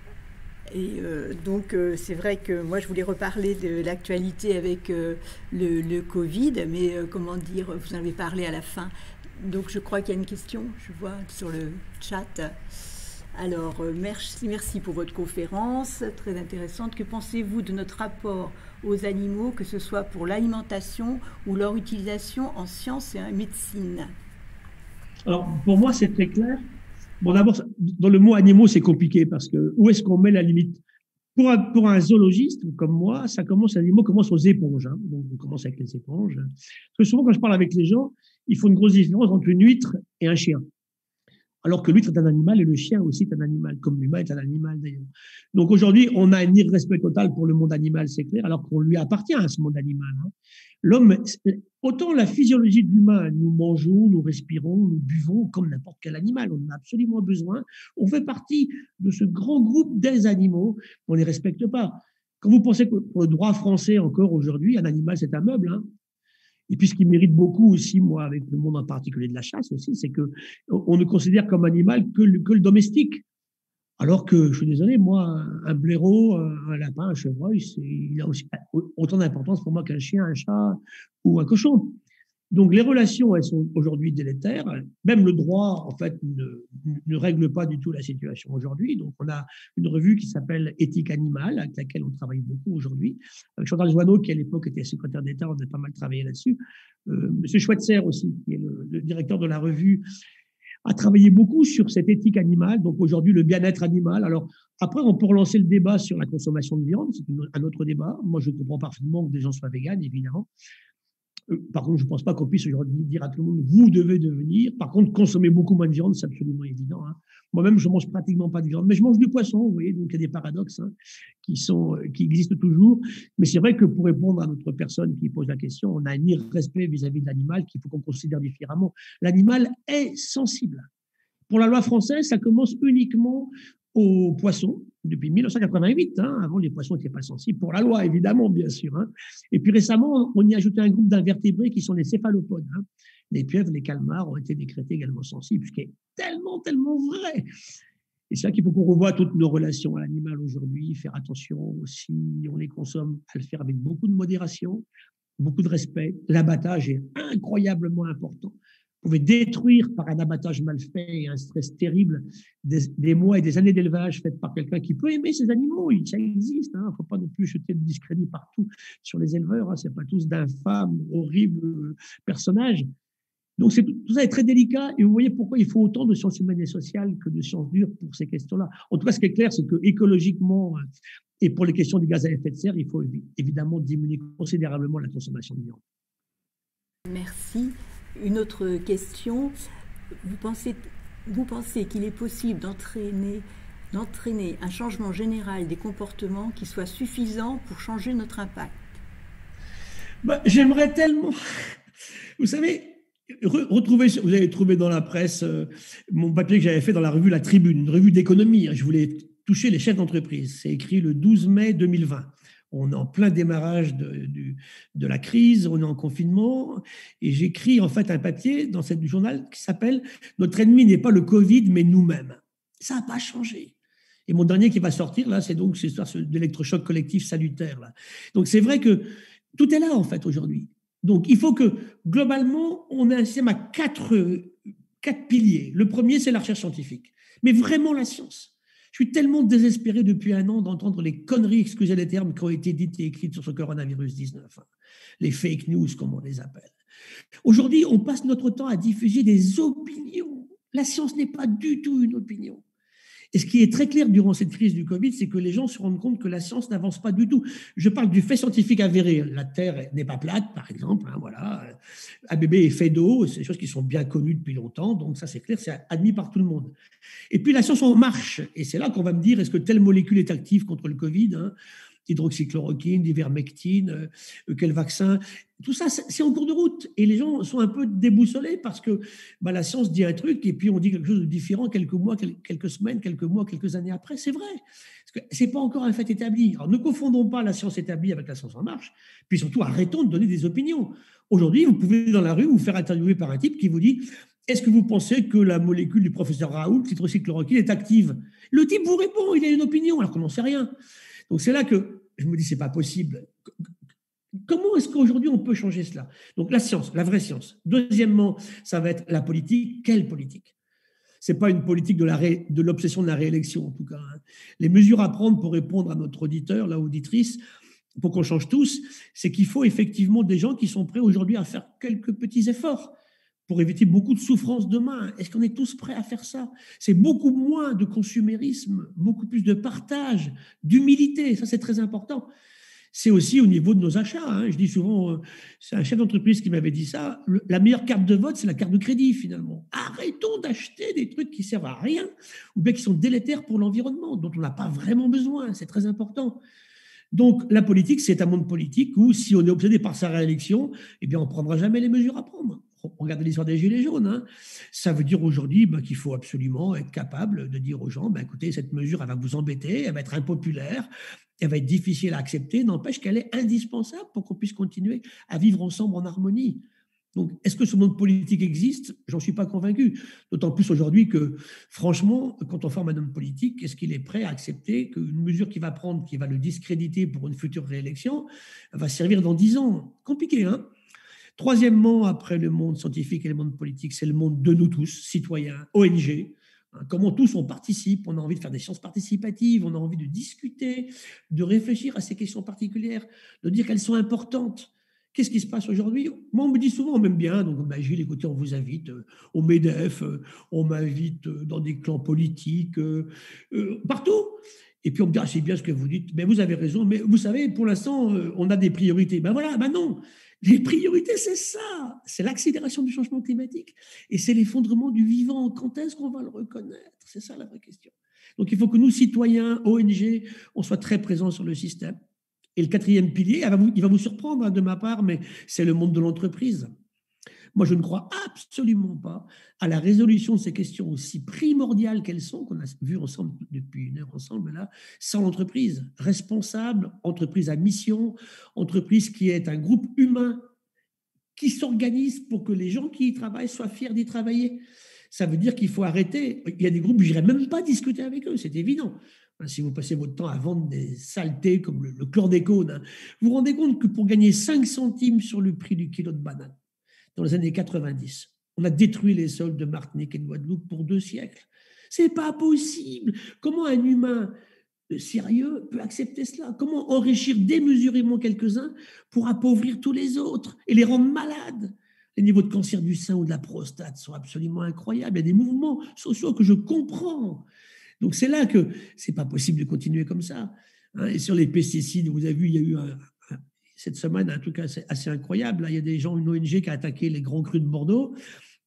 Et euh, donc, euh, c'est vrai que moi, je voulais reparler de l'actualité avec euh, le, le Covid, mais euh, comment dire, vous en avez parlé à la fin. Donc, je crois qu'il y a une question, je vois, sur le chat. Alors, euh, merci, merci pour votre conférence, très intéressante. Que pensez-vous de notre rapport aux animaux, que ce soit pour l'alimentation ou leur utilisation en sciences et en médecine? Alors, pour moi, c'est très clair. Bon, d'abord, dans le mot animaux, c'est compliqué parce que où est-ce qu'on met la limite? Pour un, pour un zoologiste comme moi, ça commence, les animaux commencent aux éponges. Hein. Donc, on commence avec les éponges. Parce que souvent, quand je parle avec les gens, il faut une grosse différence entre une huître et un chien. Alors que l'huître est un animal et le chien aussi est un animal, comme l'humain est un animal d'ailleurs. Donc aujourd'hui, on a un irrespect total pour le monde animal, c'est clair, alors qu'on lui appartient à ce monde animal. Hein. L'homme, autant la physiologie de l'humain, nous mangeons, nous respirons, nous buvons comme n'importe quel animal, on en a absolument besoin. On fait partie de ce grand groupe des animaux, on ne les respecte pas. Quand vous pensez que pour le droit français encore aujourd'hui, un animal c'est un meuble, hein. Et puis, ce qui mérite beaucoup aussi, moi, avec le monde en particulier de la chasse aussi, c'est que on ne considère comme animal que le, que le domestique. Alors que, je suis désolé, moi, un blaireau, un lapin, un chevreuil, c'est, il a aussi autant d'importance pour moi qu'un chien, un chat ou un cochon. Donc, les relations, elles sont aujourd'hui délétères. Même le droit, en fait, ne, ne règle pas du tout la situation aujourd'hui. Donc, on a une revue qui s'appelle Éthique animale, avec laquelle on travaille beaucoup aujourd'hui. Avec Chantal Joanneau, qui à l'époque était secrétaire d'État, on a pas mal travaillé là-dessus. Euh, Monsieur Schweitzer aussi, qui est le, le directeur de la revue, a travaillé beaucoup sur cette éthique animale. Donc, aujourd'hui, le bien-être animal. Alors, après, on peut relancer le débat sur la consommation de viande. C'est un autre débat. Moi, je comprends parfaitement que des gens soient véganes, évidemment. Par contre, je ne pense pas qu'on puisse aujourd'hui dire à tout le monde, vous devez devenir. Par contre, consommer beaucoup moins de viande, c'est absolument évident. Hein. Moi-même, je ne mange pratiquement pas de viande, mais je mange du poisson, vous voyez, donc il y a des paradoxes hein, qui, sont, qui existent toujours. Mais c'est vrai que pour répondre à notre personne qui pose la question, on a un irrespect vis-à-vis de l'animal qu'il faut qu'on considère différemment. L'animal est sensible. Pour la loi française, ça commence uniquement aux poissons, depuis mille neuf cent quatre-vingt-huit. Hein, avant, les poissons n'étaient pas sensibles pour la loi, évidemment, bien sûr. Hein. Et puis récemment, on y a ajouté un groupe d'invertébrés qui sont les céphalopodes. Hein. Les pieuvres, les calmars ont été décrétés également sensibles, ce qui est tellement, tellement vrai. Et c'est là qu'il faut qu'on revoie toutes nos relations à l'animal aujourd'hui, faire attention, si on les consomme, à le faire avec beaucoup de modération, beaucoup de respect. L'abattage est incroyablement important. Vous pouvez détruire par un abattage mal fait et un stress terrible des, des mois et des années d'élevage faites par quelqu'un qui peut aimer ces animaux. Ça existe. Il hein. ne faut pas non plus jeter de discrédit partout sur les éleveurs. Hein. Ce n'est pas tous d'infâmes, horribles personnages. Donc, c'est, tout ça est très délicat et vous voyez pourquoi il faut autant de sciences humaines et sociales que de sciences dures pour ces questions-là. En tout cas, ce qui est clair, c'est que écologiquement et pour les questions des gaz à effet de serre, il faut évidemment diminuer considérablement la consommation de viande. Merci. Une autre question. Vous pensez, vous pensez qu'il est possible d'entraîner, d'entraîner un changement général des comportements qui soit suffisant pour changer notre impact? Bah, j'aimerais tellement... Vous savez... Retrouvez, vous avez trouvé dans la presse euh, mon papier que j'avais fait dans la revue La Tribune, une revue d'économie. Je voulais toucher les chefs d'entreprise. C'est écrit le douze mai deux mille vingt. On est en plein démarrage de, de, de la crise, on est en confinement. Et j'écris en fait un papier dans ce journal qui s'appelle « Notre ennemi n'est pas le Covid, mais nous-mêmes ». Ça n'a pas changé. Et mon dernier qui va sortir, là, c'est donc cette histoire d'électrochoc collectif salutaire. Là. Donc c'est vrai que tout est là en fait aujourd'hui. Donc, il faut que, globalement, on ait un système à quatre, quatre piliers. Le premier, c'est la recherche scientifique. Mais vraiment la science. Je suis tellement désespéré depuis un an d'entendre les conneries, excusez les termes, qui ont été dites et écrites sur ce coronavirus dix-neuf. Hein. Les fake news, comme on les appelle. Aujourd'hui, on passe notre temps à diffuser des opinions. La science n'est pas du tout une opinion. Et ce qui est très clair durant cette crise du Covid, c'est que les gens se rendent compte que la science n'avance pas du tout. Je parle du fait scientifique avéré. La Terre n'est pas plate, par exemple. Hein, voilà. A B B est fait d'eau. C'est des choses qui sont bien connues depuis longtemps. Donc ça, c'est clair, c'est admis par tout le monde. Et puis la science en marche. Et c'est là qu'on va me dire, est-ce que telle molécule est active contre le Covid, hein, hydroxychloroquine, d'ivermectine, euh, quel vaccin, tout ça, c'est en cours de route. Et les gens sont un peu déboussolés parce que bah, la science dit un truc et puis on dit quelque chose de différent quelques mois, quelques semaines, quelques mois, quelques années après. C'est vrai. Parce que ce n'est pas encore un fait établi. Alors ne confondons pas la science établie avec la science en marche. Puis surtout, arrêtons de donner des opinions. Aujourd'hui, vous pouvez dans la rue vous faire interviewer par un type qui vous dit « Est-ce que vous pensez que la molécule du professeur Raoult, hydroxychloroquine, est active ?» Le type vous répond, il a une opinion alors qu'on n'en sait rien. Donc c'est là que je me dis, c'est pas possible. Comment est-ce qu'aujourd'hui on peut changer cela? Donc la science, la vraie science. Deuxièmement, ça va être la politique. Quelle politique? C'est pas une politique de, la ré, de l'obsession de la réélection, en tout cas. Hein. Les mesures à prendre pour répondre à notre auditeur, la auditrice, pour qu'on change tous, c'est qu'il faut effectivement des gens qui sont prêts aujourd'hui à faire quelques petits efforts pour éviter beaucoup de souffrance demain. Est-ce qu'on est tous prêts à faire ça? C'est beaucoup moins de consumérisme, beaucoup plus de partage, d'humilité. Ça, c'est très important. C'est aussi au niveau de nos achats. Hein. Je dis souvent, euh, c'est un chef d'entreprise qui m'avait dit ça, le, la meilleure carte de vote, c'est la carte de crédit, finalement. Arrêtons d'acheter des trucs qui servent à rien ou bien qui sont délétères pour l'environnement, dont on n'a pas vraiment besoin. C'est très important. Donc, la politique, c'est un monde politique où, si on est obsédé par sa réélection, eh bien, on ne prendra jamais les mesures à prendre. Regardez l'histoire des Gilets jaunes. Hein. Ça veut dire aujourd'hui bah, qu'il faut absolument être capable de dire aux gens, bah, écoutez, cette mesure, elle va vous embêter, elle va être impopulaire, elle va être difficile à accepter, n'empêche qu'elle est indispensable pour qu'on puisse continuer à vivre ensemble en harmonie. Donc, est-ce que ce monde politique existe? J'en suis pas convaincu. D'autant plus aujourd'hui que, franchement, quand on forme un homme politique, est-ce qu'il est prêt à accepter qu'une mesure qu'il va prendre, qui va le discréditer pour une future réélection, va servir dans dix ans? Compliqué, hein? Troisièmement, après le monde scientifique et le monde politique, c'est le monde de nous tous, citoyens, O N G. Comment tous on participe, on a envie de faire des sciences participatives, on a envie de discuter, de réfléchir à ces questions particulières, de dire qu'elles sont importantes. Qu'est-ce qui se passe aujourd'hui? Moi, on me dit souvent, on m'aime bien, donc bah, Gilles, écoutez, on vous invite au MEDEF, on m'invite dans des clans politiques, euh, euh, partout. Et puis on me dit, ah, c'est bien ce que vous dites, mais vous avez raison, mais vous savez, pour l'instant, euh, on a des priorités. Ben voilà, ben non. Les priorités, c'est ça. C'est l'accélération du changement climatique et c'est l'effondrement du vivant. Quand est-ce qu'on va le reconnaître? C'est ça la vraie question. Donc, il faut que nous, citoyens, O N G, on soit très présents sur le système. Et le quatrième pilier, il va vous, il va vous surprendre hein, de ma part, mais c'est le monde de l'entreprise. Moi, je ne crois absolument pas à la résolution de ces questions aussi primordiales qu'elles sont, qu'on a vues ensemble depuis une heure ensemble, là, sans l'entreprise responsable, entreprise à mission, entreprise qui est un groupe humain qui s'organise pour que les gens qui y travaillent soient fiers d'y travailler. Ça veut dire qu'il faut arrêter. Il y a des groupes, je n'irai même pas discuter avec eux, c'est évident. Si vous passez votre temps à vendre des saletés comme le, le chlordécone, hein, vous vous rendez compte que pour gagner cinq centimes sur le prix du kilo de banane, dans les années quatre-vingt-dix, on a détruit les sols de Martinique et de Guadeloupe pour deux siècles. C'est pas possible. Comment un humain sérieux peut accepter cela? Comment enrichir démesurément quelques-uns pour appauvrir tous les autres et les rendre malades? Les niveaux de cancer du sein ou de la prostate sont absolument incroyables. Il y a des mouvements sociaux que je comprends. Donc c'est là que c'est pas possible de continuer comme ça. Et sur les pesticides, vous avez vu, il y a eu un, un, cette semaine un truc assez, assez incroyable. Là, il y a des gens, une O N G qui a attaqué les grands crus de Bordeaux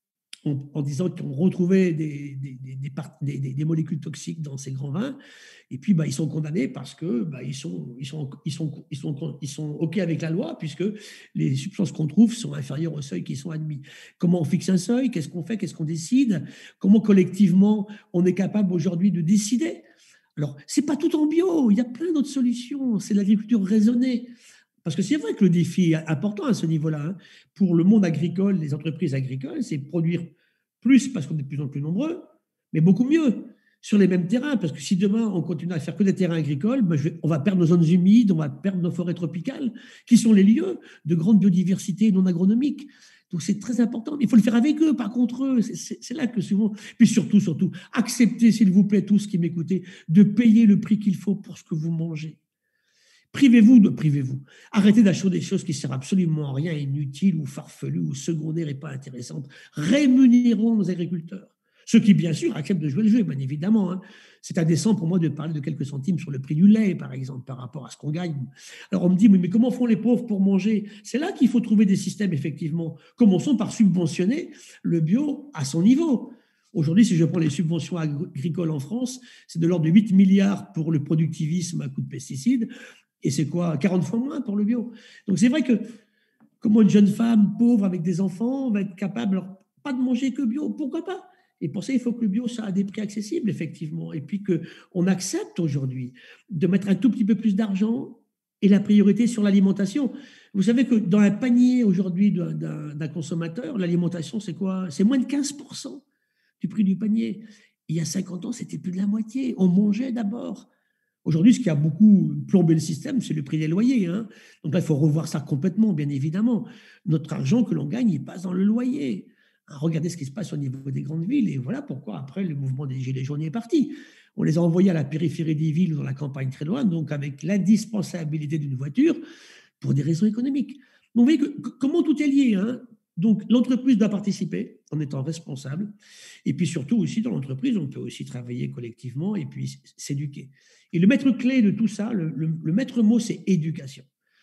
en, en disant qu'on retrouvait des, des, des, des, des molécules toxiques dans ces grands vins. Et puis, bah, ils sont condamnés parce que bah, ils sont, ils sont, ils sont, ils sont, ils sont OK avec la loi puisque les substances qu'on trouve sont inférieures au seuil qui sont admis. Comment on fixe un seuil? Qu'est-ce qu'on fait? Qu'est-ce qu'on décide? Comment collectivement on est capable aujourd'hui de décider? Alors, c'est pas tout en bio. Il y a plein d'autres solutions. C'est l'agriculture raisonnée. Parce que c'est vrai que le défi important à ce niveau-là, hein, pour le monde agricole, les entreprises agricoles, c'est produire plus parce qu'on est de plus en plus nombreux, mais beaucoup mieux sur les mêmes terrains. Parce que si demain on continue à faire que des terrains agricoles, ben je vais, on va perdre nos zones humides, on va perdre nos forêts tropicales, qui sont les lieux de grande biodiversité non agronomique. Donc c'est très important, mais il faut le faire avec eux, pas contre eux. C'est, c'est là que souvent. Puis surtout, surtout, acceptez, s'il vous plaît, tous qui m'écoutez, de payer le prix qu'il faut pour ce que vous mangez. Privez-vous de privez-vous. Arrêtez d'acheter des choses qui ne servent absolument à rien, inutiles ou farfelues ou secondaires et pas intéressantes. Rémunérons nos agriculteurs. Ceux qui, bien sûr, acceptent de jouer le jeu, bien évidemment. Hein. C'est indécent pour moi de parler de quelques centimes sur le prix du lait, par exemple, par rapport à ce qu'on gagne. Alors on me dit, mais comment font les pauvres pour manger? C'est là qu'il faut trouver des systèmes, effectivement. Commençons par subventionner le bio à son niveau. Aujourd'hui, si je prends les subventions agricoles en France, c'est de l'ordre de huit milliards pour le productivisme à coup de pesticides. Et c'est quoi? quarante fois moins pour le bio. Donc c'est vrai que comment une jeune femme pauvre avec des enfants va être capable, alors, pas de manger que bio, pourquoi pas? Et pour ça, il faut que le bio soit à des prix accessibles, effectivement. Et puis qu'on accepte aujourd'hui de mettre un tout petit peu plus d'argent et la priorité sur l'alimentation. Vous savez que dans un panier aujourd'hui d'un, d'un, d'un consommateur, l'alimentation, c'est quoi? C'est moins de quinze pour cent du prix du panier. Il y a cinquante ans, c'était plus de la moitié. On mangeait d'abord. Aujourd'hui, ce qui a beaucoup plombé le système, c'est le prix des loyers. Hein. Donc là, il faut revoir ça complètement, bien évidemment. Notre argent que l'on gagne, il passe dans le loyer. Hein, regardez ce qui se passe au niveau des grandes villes. Et voilà pourquoi, après, le mouvement des Gilets jaunes est parti. On les a envoyés à la périphérie des villes, dans la campagne très loin, donc avec l'indispensabilité d'une voiture pour des raisons économiques. Donc, vous voyez que, comment tout est lié, hein. Donc, l'entreprise doit participer en étant responsable. Et puis, surtout, aussi, dans l'entreprise, on peut aussi travailler collectivement et puis s'éduquer. Et le maître clé de tout ça, le, le, le maître mot, c'est éducation.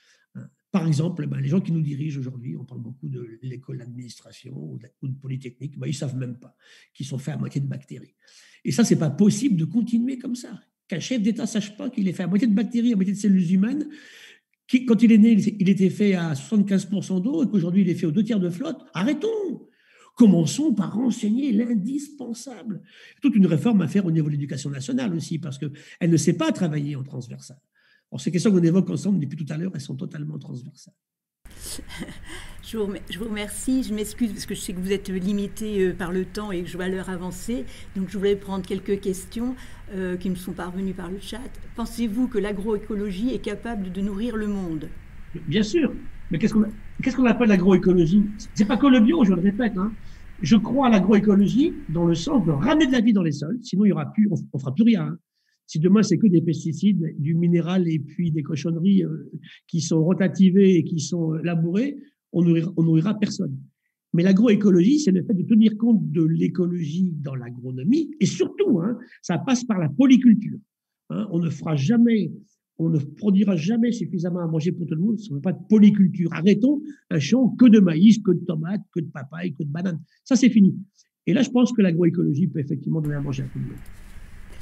Par exemple, ben, les gens qui nous dirigent aujourd'hui, on parle beaucoup de l'école d'administration ou de, ou de Polytechnique, ben, ils ne savent même pas qu'ils sont faits à moitié de bactéries. Et ça, ce n'est pas possible de continuer comme ça. Qu'un chef d'État ne sache pas qu'il est fait à moitié de bactéries, à moitié de cellules humaines, qui, quand il est né, il était fait à soixante-quinze pour cent d'eau et qu'aujourd'hui, il est fait aux deux tiers de flotte. Arrêtons! Commençons par enseigner l'indispensable. Toute une réforme à faire au niveau de l'éducation nationale aussi, parce qu'elle ne sait pas travailler en transversal. Alors, ces questions qu'on évoque ensemble depuis tout à l'heure, elles sont totalement transversales. Je vous, je vous remercie. Je m'excuse parce que je sais que vous êtes limité par le temps et que je vois l'heure avancer. Donc, je voulais prendre quelques questions euh, qui me sont parvenues par le chat. Pensez-vous que l'agroécologie est capable de nourrir le monde? Bien sûr. Mais qu'est-ce qu'on, qu'est-ce qu'on appelle l'agroécologie? C'est pas que le bio, je le répète. Hein. Je crois à l'agroécologie dans le sens de ramener de la vie dans les sols. Sinon, il y aura plus, on, on fera plus rien. Hein. Si demain, c'est que des pesticides, du minéral et puis des cochonneries euh, qui sont rotativées et qui sont labourées, on nourrira, on nourrira personne. Mais l'agroécologie, c'est le fait de tenir compte de l'écologie dans l'agronomie et surtout, hein, ça passe par la polyculture. Hein, on ne fera jamais, on ne produira jamais suffisamment à manger pour tout le monde si on ne fait pas de polyculture. Arrêtons un champ que de maïs, que de tomates, que de papaye, que de bananes. Ça, c'est fini. Et là, je pense que l'agroécologie peut effectivement donner à manger à tout le monde.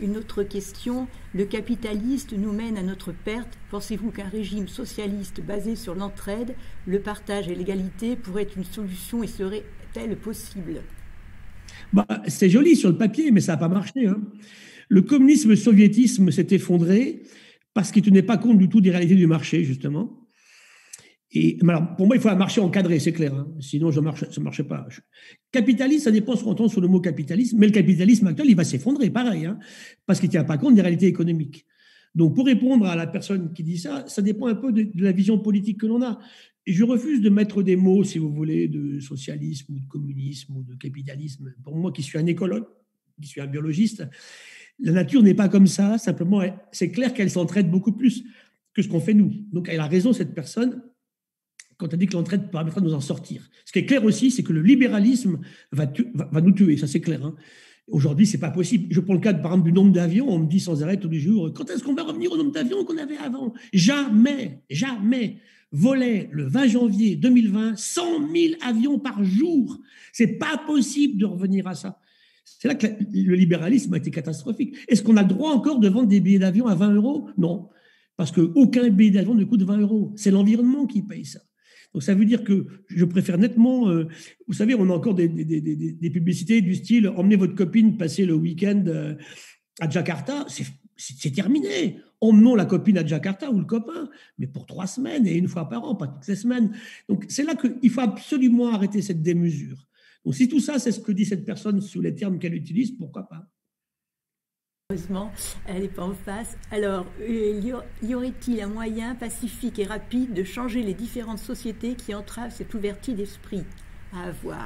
Une autre question, le capitaliste nous mène à notre perte. Pensez-vous qu'un régime socialiste basé sur l'entraide, le partage et l'égalité pourrait être une solution et serait-elle possible? Bah, c'est joli sur le papier, mais ça n'a pas marché, hein. Le communisme, le soviétisme s'est effondré parce qu'il ne tenait pas compte du tout des réalités du marché, justement. Et alors, pour moi, il faut un marché encadré, c'est clair, hein. Sinon ça ne marche, ça marchait pas. Capitaliste, ça dépend ce qu'on entend sur le mot capitalisme, mais le capitalisme actuel, il va s'effondrer, pareil, hein, parce qu'il ne tient pas compte des réalités économiques. Donc, pour répondre à la personne qui dit ça, ça dépend un peu de, de la vision politique que l'on a. Et je refuse de mettre des mots, si vous voulez, de socialisme ou de communisme ou de capitalisme. Pour moi, qui suis un écologue, qui suis un biologiste, la nature n'est pas comme ça. Simplement, c'est clair qu'elle s'entraide beaucoup plus que ce qu'on fait nous. Donc, elle a raison, cette personne, quand elle dit que l'entraide permettra de nous en sortir. Ce qui est clair aussi, c'est que le libéralisme va, tu, va, va nous tuer, ça c'est clair, hein. Aujourd'hui, ce n'est pas possible. Je prends le cas, par exemple, du nombre d'avions. On me dit sans arrêt tous les jours, quand est-ce qu'on va revenir au nombre d'avions qu'on avait avant? Jamais, jamais volaient le vingt janvier deux mille vingt cent mille avions par jour. Ce n'est pas possible de revenir à ça. C'est là que le libéralisme a été catastrophique. Est-ce qu'on a le droit encore de vendre des billets d'avion à vingt euros? Non, parce qu'aucun billet d'avion ne coûte vingt euros. C'est l'environnement qui paye ça. Donc ça veut dire que je préfère nettement, euh, vous savez, on a encore des, des, des, des publicités du style « Emmenez votre copine passer le week-end euh, à Jakarta », c'est terminé. Emmenons la copine à Jakarta ou le copain, mais pour trois semaines et une fois par an, pas toutes les semaines. Donc c'est là qu'il faut absolument arrêter cette démesure. Donc si tout ça, c'est ce que dit cette personne sous les termes qu'elle utilise, pourquoi pas? Heureusement, elle n'est pas en face. Alors, y aurait-il un moyen pacifique et rapide de changer les différentes sociétés qui entravent cette ouverture d'esprit à avoir?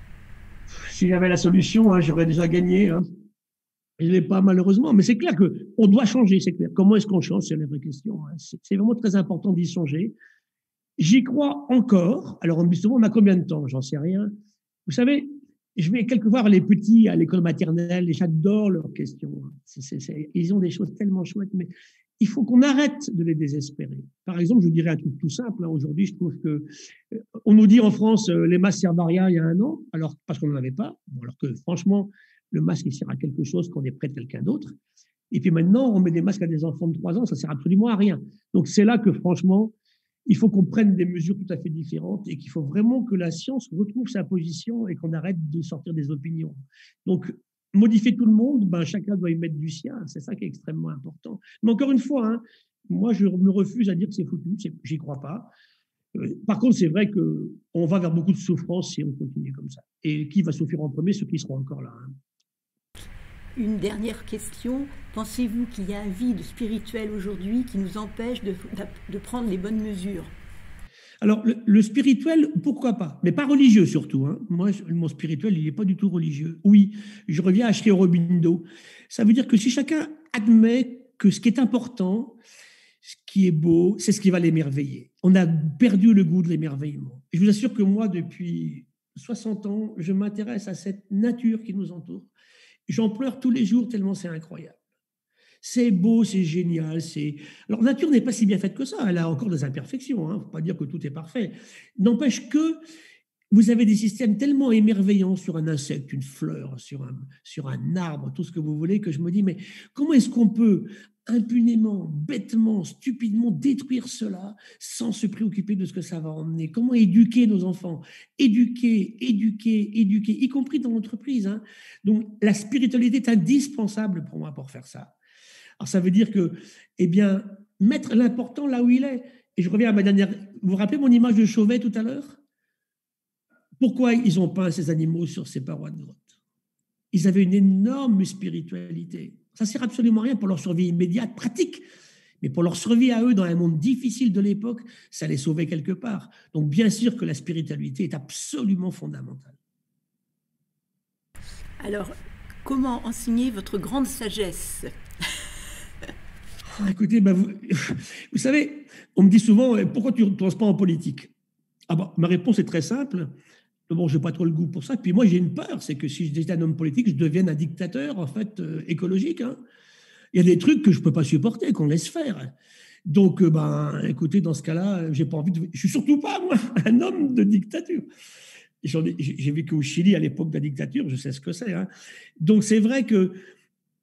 Si j'avais la solution, hein, j'aurais déjà gagné, hein. Je ne l'ai pas malheureusement, mais c'est clair qu'on doit changer, c'est clair. Comment est-ce qu'on change? C'est la vraie question, hein. C'est vraiment très important d'y songer. J'y crois encore. Alors, on me dit souvent, on a combien de temps? J'en sais rien. Vous savez, je vais quelque voir les petits à l'école maternelle et j'adore leurs questions. C'est, c'est, c'est, ils ont des choses tellement chouettes, mais il faut qu'on arrête de les désespérer. Par exemple, je vous dirais un truc tout simple. Hein. Aujourd'hui, je trouve que on nous dit en France, les masques servent à rien il y a un an, alors parce qu'on n'en avait pas. Bon, alors que franchement, le masque il sert à quelque chose quand on est près de quelqu'un d'autre. Et puis maintenant, on met des masques à des enfants de trois ans, ça sert absolument à rien. Donc c'est là que franchement, il faut qu'on prenne des mesures tout à fait différentes et qu'il faut vraiment que la science retrouve sa position et qu'on arrête de sortir des opinions. Donc, modifier tout le monde, ben, chacun doit y mettre du sien. C'est ça qui est extrêmement important. Mais encore une fois, hein, moi, je me refuse à dire que c'est foutu. J'y crois pas. Euh, par contre, c'est vrai qu'on va vers beaucoup de souffrance si on continue comme ça. Et qui va souffrir en premier? Ceux qui seront encore là, hein. Une dernière question. Pensez-vous qu'il y a un vide spirituel aujourd'hui qui nous empêche de, de prendre les bonnes mesures? Alors, le, le spirituel, pourquoi pas? Mais pas religieux surtout, hein. Moi, mon spirituel, il n'est pas du tout religieux. Oui, je reviens à Sri Aurobindo. Ça veut dire que si chacun admet que ce qui est important, ce qui est beau, c'est ce qui va l'émerveiller. On a perdu le goût de l'émerveillement. Et je vous assure que moi, depuis soixante ans, je m'intéresse à cette nature qui nous entoure. J'en pleure tous les jours tellement c'est incroyable. C'est beau, c'est génial. C'est... Alors, la nature n'est pas si bien faite que ça. Elle a encore des imperfections. Il ne faut pas dire que tout est parfait. N'empêche que vous avez des systèmes tellement émerveillants sur un insecte, une fleur, sur un, sur un arbre, tout ce que vous voulez, que je me dis, mais comment est-ce qu'on peut impunément, bêtement, stupidement détruire cela sans se préoccuper de ce que ça va emmener? Comment éduquer nos enfants? Éduquer, éduquer, éduquer, y compris dans l'entreprise, hein. Donc, la spiritualité est indispensable pour moi pour faire ça. Alors, ça veut dire que, eh bien, mettre l'important là où il est. Et je reviens à ma dernière... Vous vous rappelez mon image de Chauvet tout à l'heure? Pourquoi ils ont peint ces animaux sur ces parois de grotte? Ils avaient une énorme spiritualité. Ça ne sert absolument à rien pour leur survie immédiate, pratique. Mais pour leur survie à eux dans un monde difficile de l'époque, ça les sauvait quelque part. Donc, bien sûr que la spiritualité est absolument fondamentale. Alors, comment enseigner votre grande sagesse? Oh, écoutez, ben vous, vous savez, on me dit souvent, pourquoi tu ne te lances pas en politique? Ah bon, ma réponse est très simple. Bon, je n'ai pas trop le goût pour ça. Puis moi, j'ai une peur, c'est que si j'étais un homme politique, je devienne un dictateur, en fait, euh, écologique, hein. Il y a des trucs que je ne peux pas supporter, qu'on laisse faire. Donc, euh, ben, écoutez, dans ce cas-là, j'ai pas envie de... Je ne suis surtout pas, moi, un homme de dictature. Ai, j'ai vécu au Chili à l'époque de la dictature, je sais ce que c'est, hein. Donc, c'est vrai que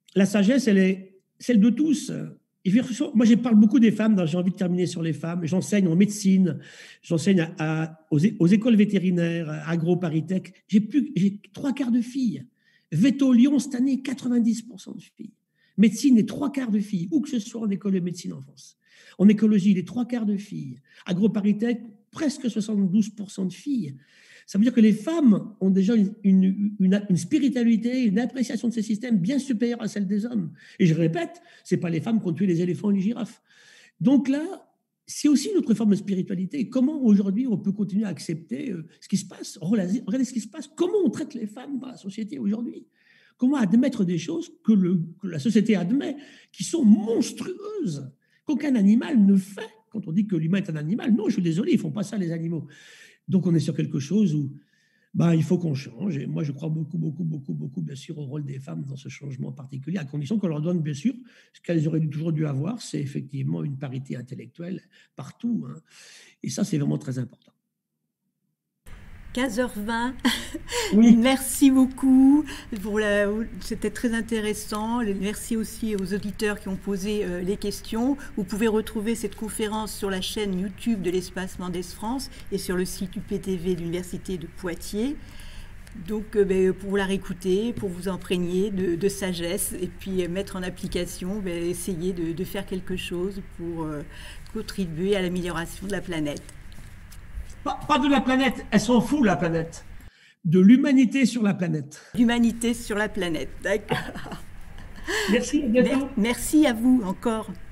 la sagesse, elle est celle de tous. Et moi, je parle beaucoup des femmes, j'ai envie de terminer sur les femmes. J'enseigne en médecine, j'enseigne à, à, aux, aux écoles vétérinaires, à AgroParisTech. J'ai plus, j'ai trois quarts de filles. Veto Lyon, cette année, quatre-vingt-dix pour cent de filles. Médecine, les trois quarts de filles, où que ce soit en école de médecine en France. En écologie, les trois quarts de filles. AgroParisTech, presque soixante-douze pour cent de filles. Ça veut dire que les femmes ont déjà une, une, une, une spiritualité, une appréciation de ces systèmes bien supérieure à celle des hommes. Et je répète, ce n'est pas les femmes qui ont tué les éléphants et les girafes. Donc là, c'est aussi notre forme de spiritualité. Comment aujourd'hui on peut continuer à accepter euh, ce qui se passe? Regardez ce qui se passe. Comment on traite les femmes dans la société aujourd'hui? Comment admettre des choses que, le, que la société admet, qui sont monstrueuses, qu'aucun animal ne fait? Quand on dit que l'humain est un animal, non, je suis désolé, ils ne font pas ça les animaux. Donc, on est sur quelque chose où ben, il faut qu'on change. Et moi, je crois beaucoup, beaucoup, beaucoup, beaucoup, bien sûr, au rôle des femmes dans ce changement particulier, à condition qu'on leur donne, bien sûr, ce qu'elles auraient toujours dû avoir, c'est effectivement une parité intellectuelle partout. Hein. Et ça, c'est vraiment très important. quinze heures vingt. Oui. Merci beaucoup. C'était très intéressant. Merci aussi aux auditeurs qui ont posé euh, les questions. Vous pouvez retrouver cette conférence sur la chaîne YouTube de l'Espace Mendès France et sur le site U P T V de l'Université de Poitiers. Donc, euh, ben, pour la réécouter, pour vous imprégner de, de sagesse et puis euh, mettre en application, ben, essayer de, de faire quelque chose pour euh, contribuer à l'amélioration de la planète. Pas, pas de la planète, elle s'en fout, la planète. De l'humanité sur la planète. L'humanité sur la planète, d'accord. Merci, à bientôt. Merci à vous encore.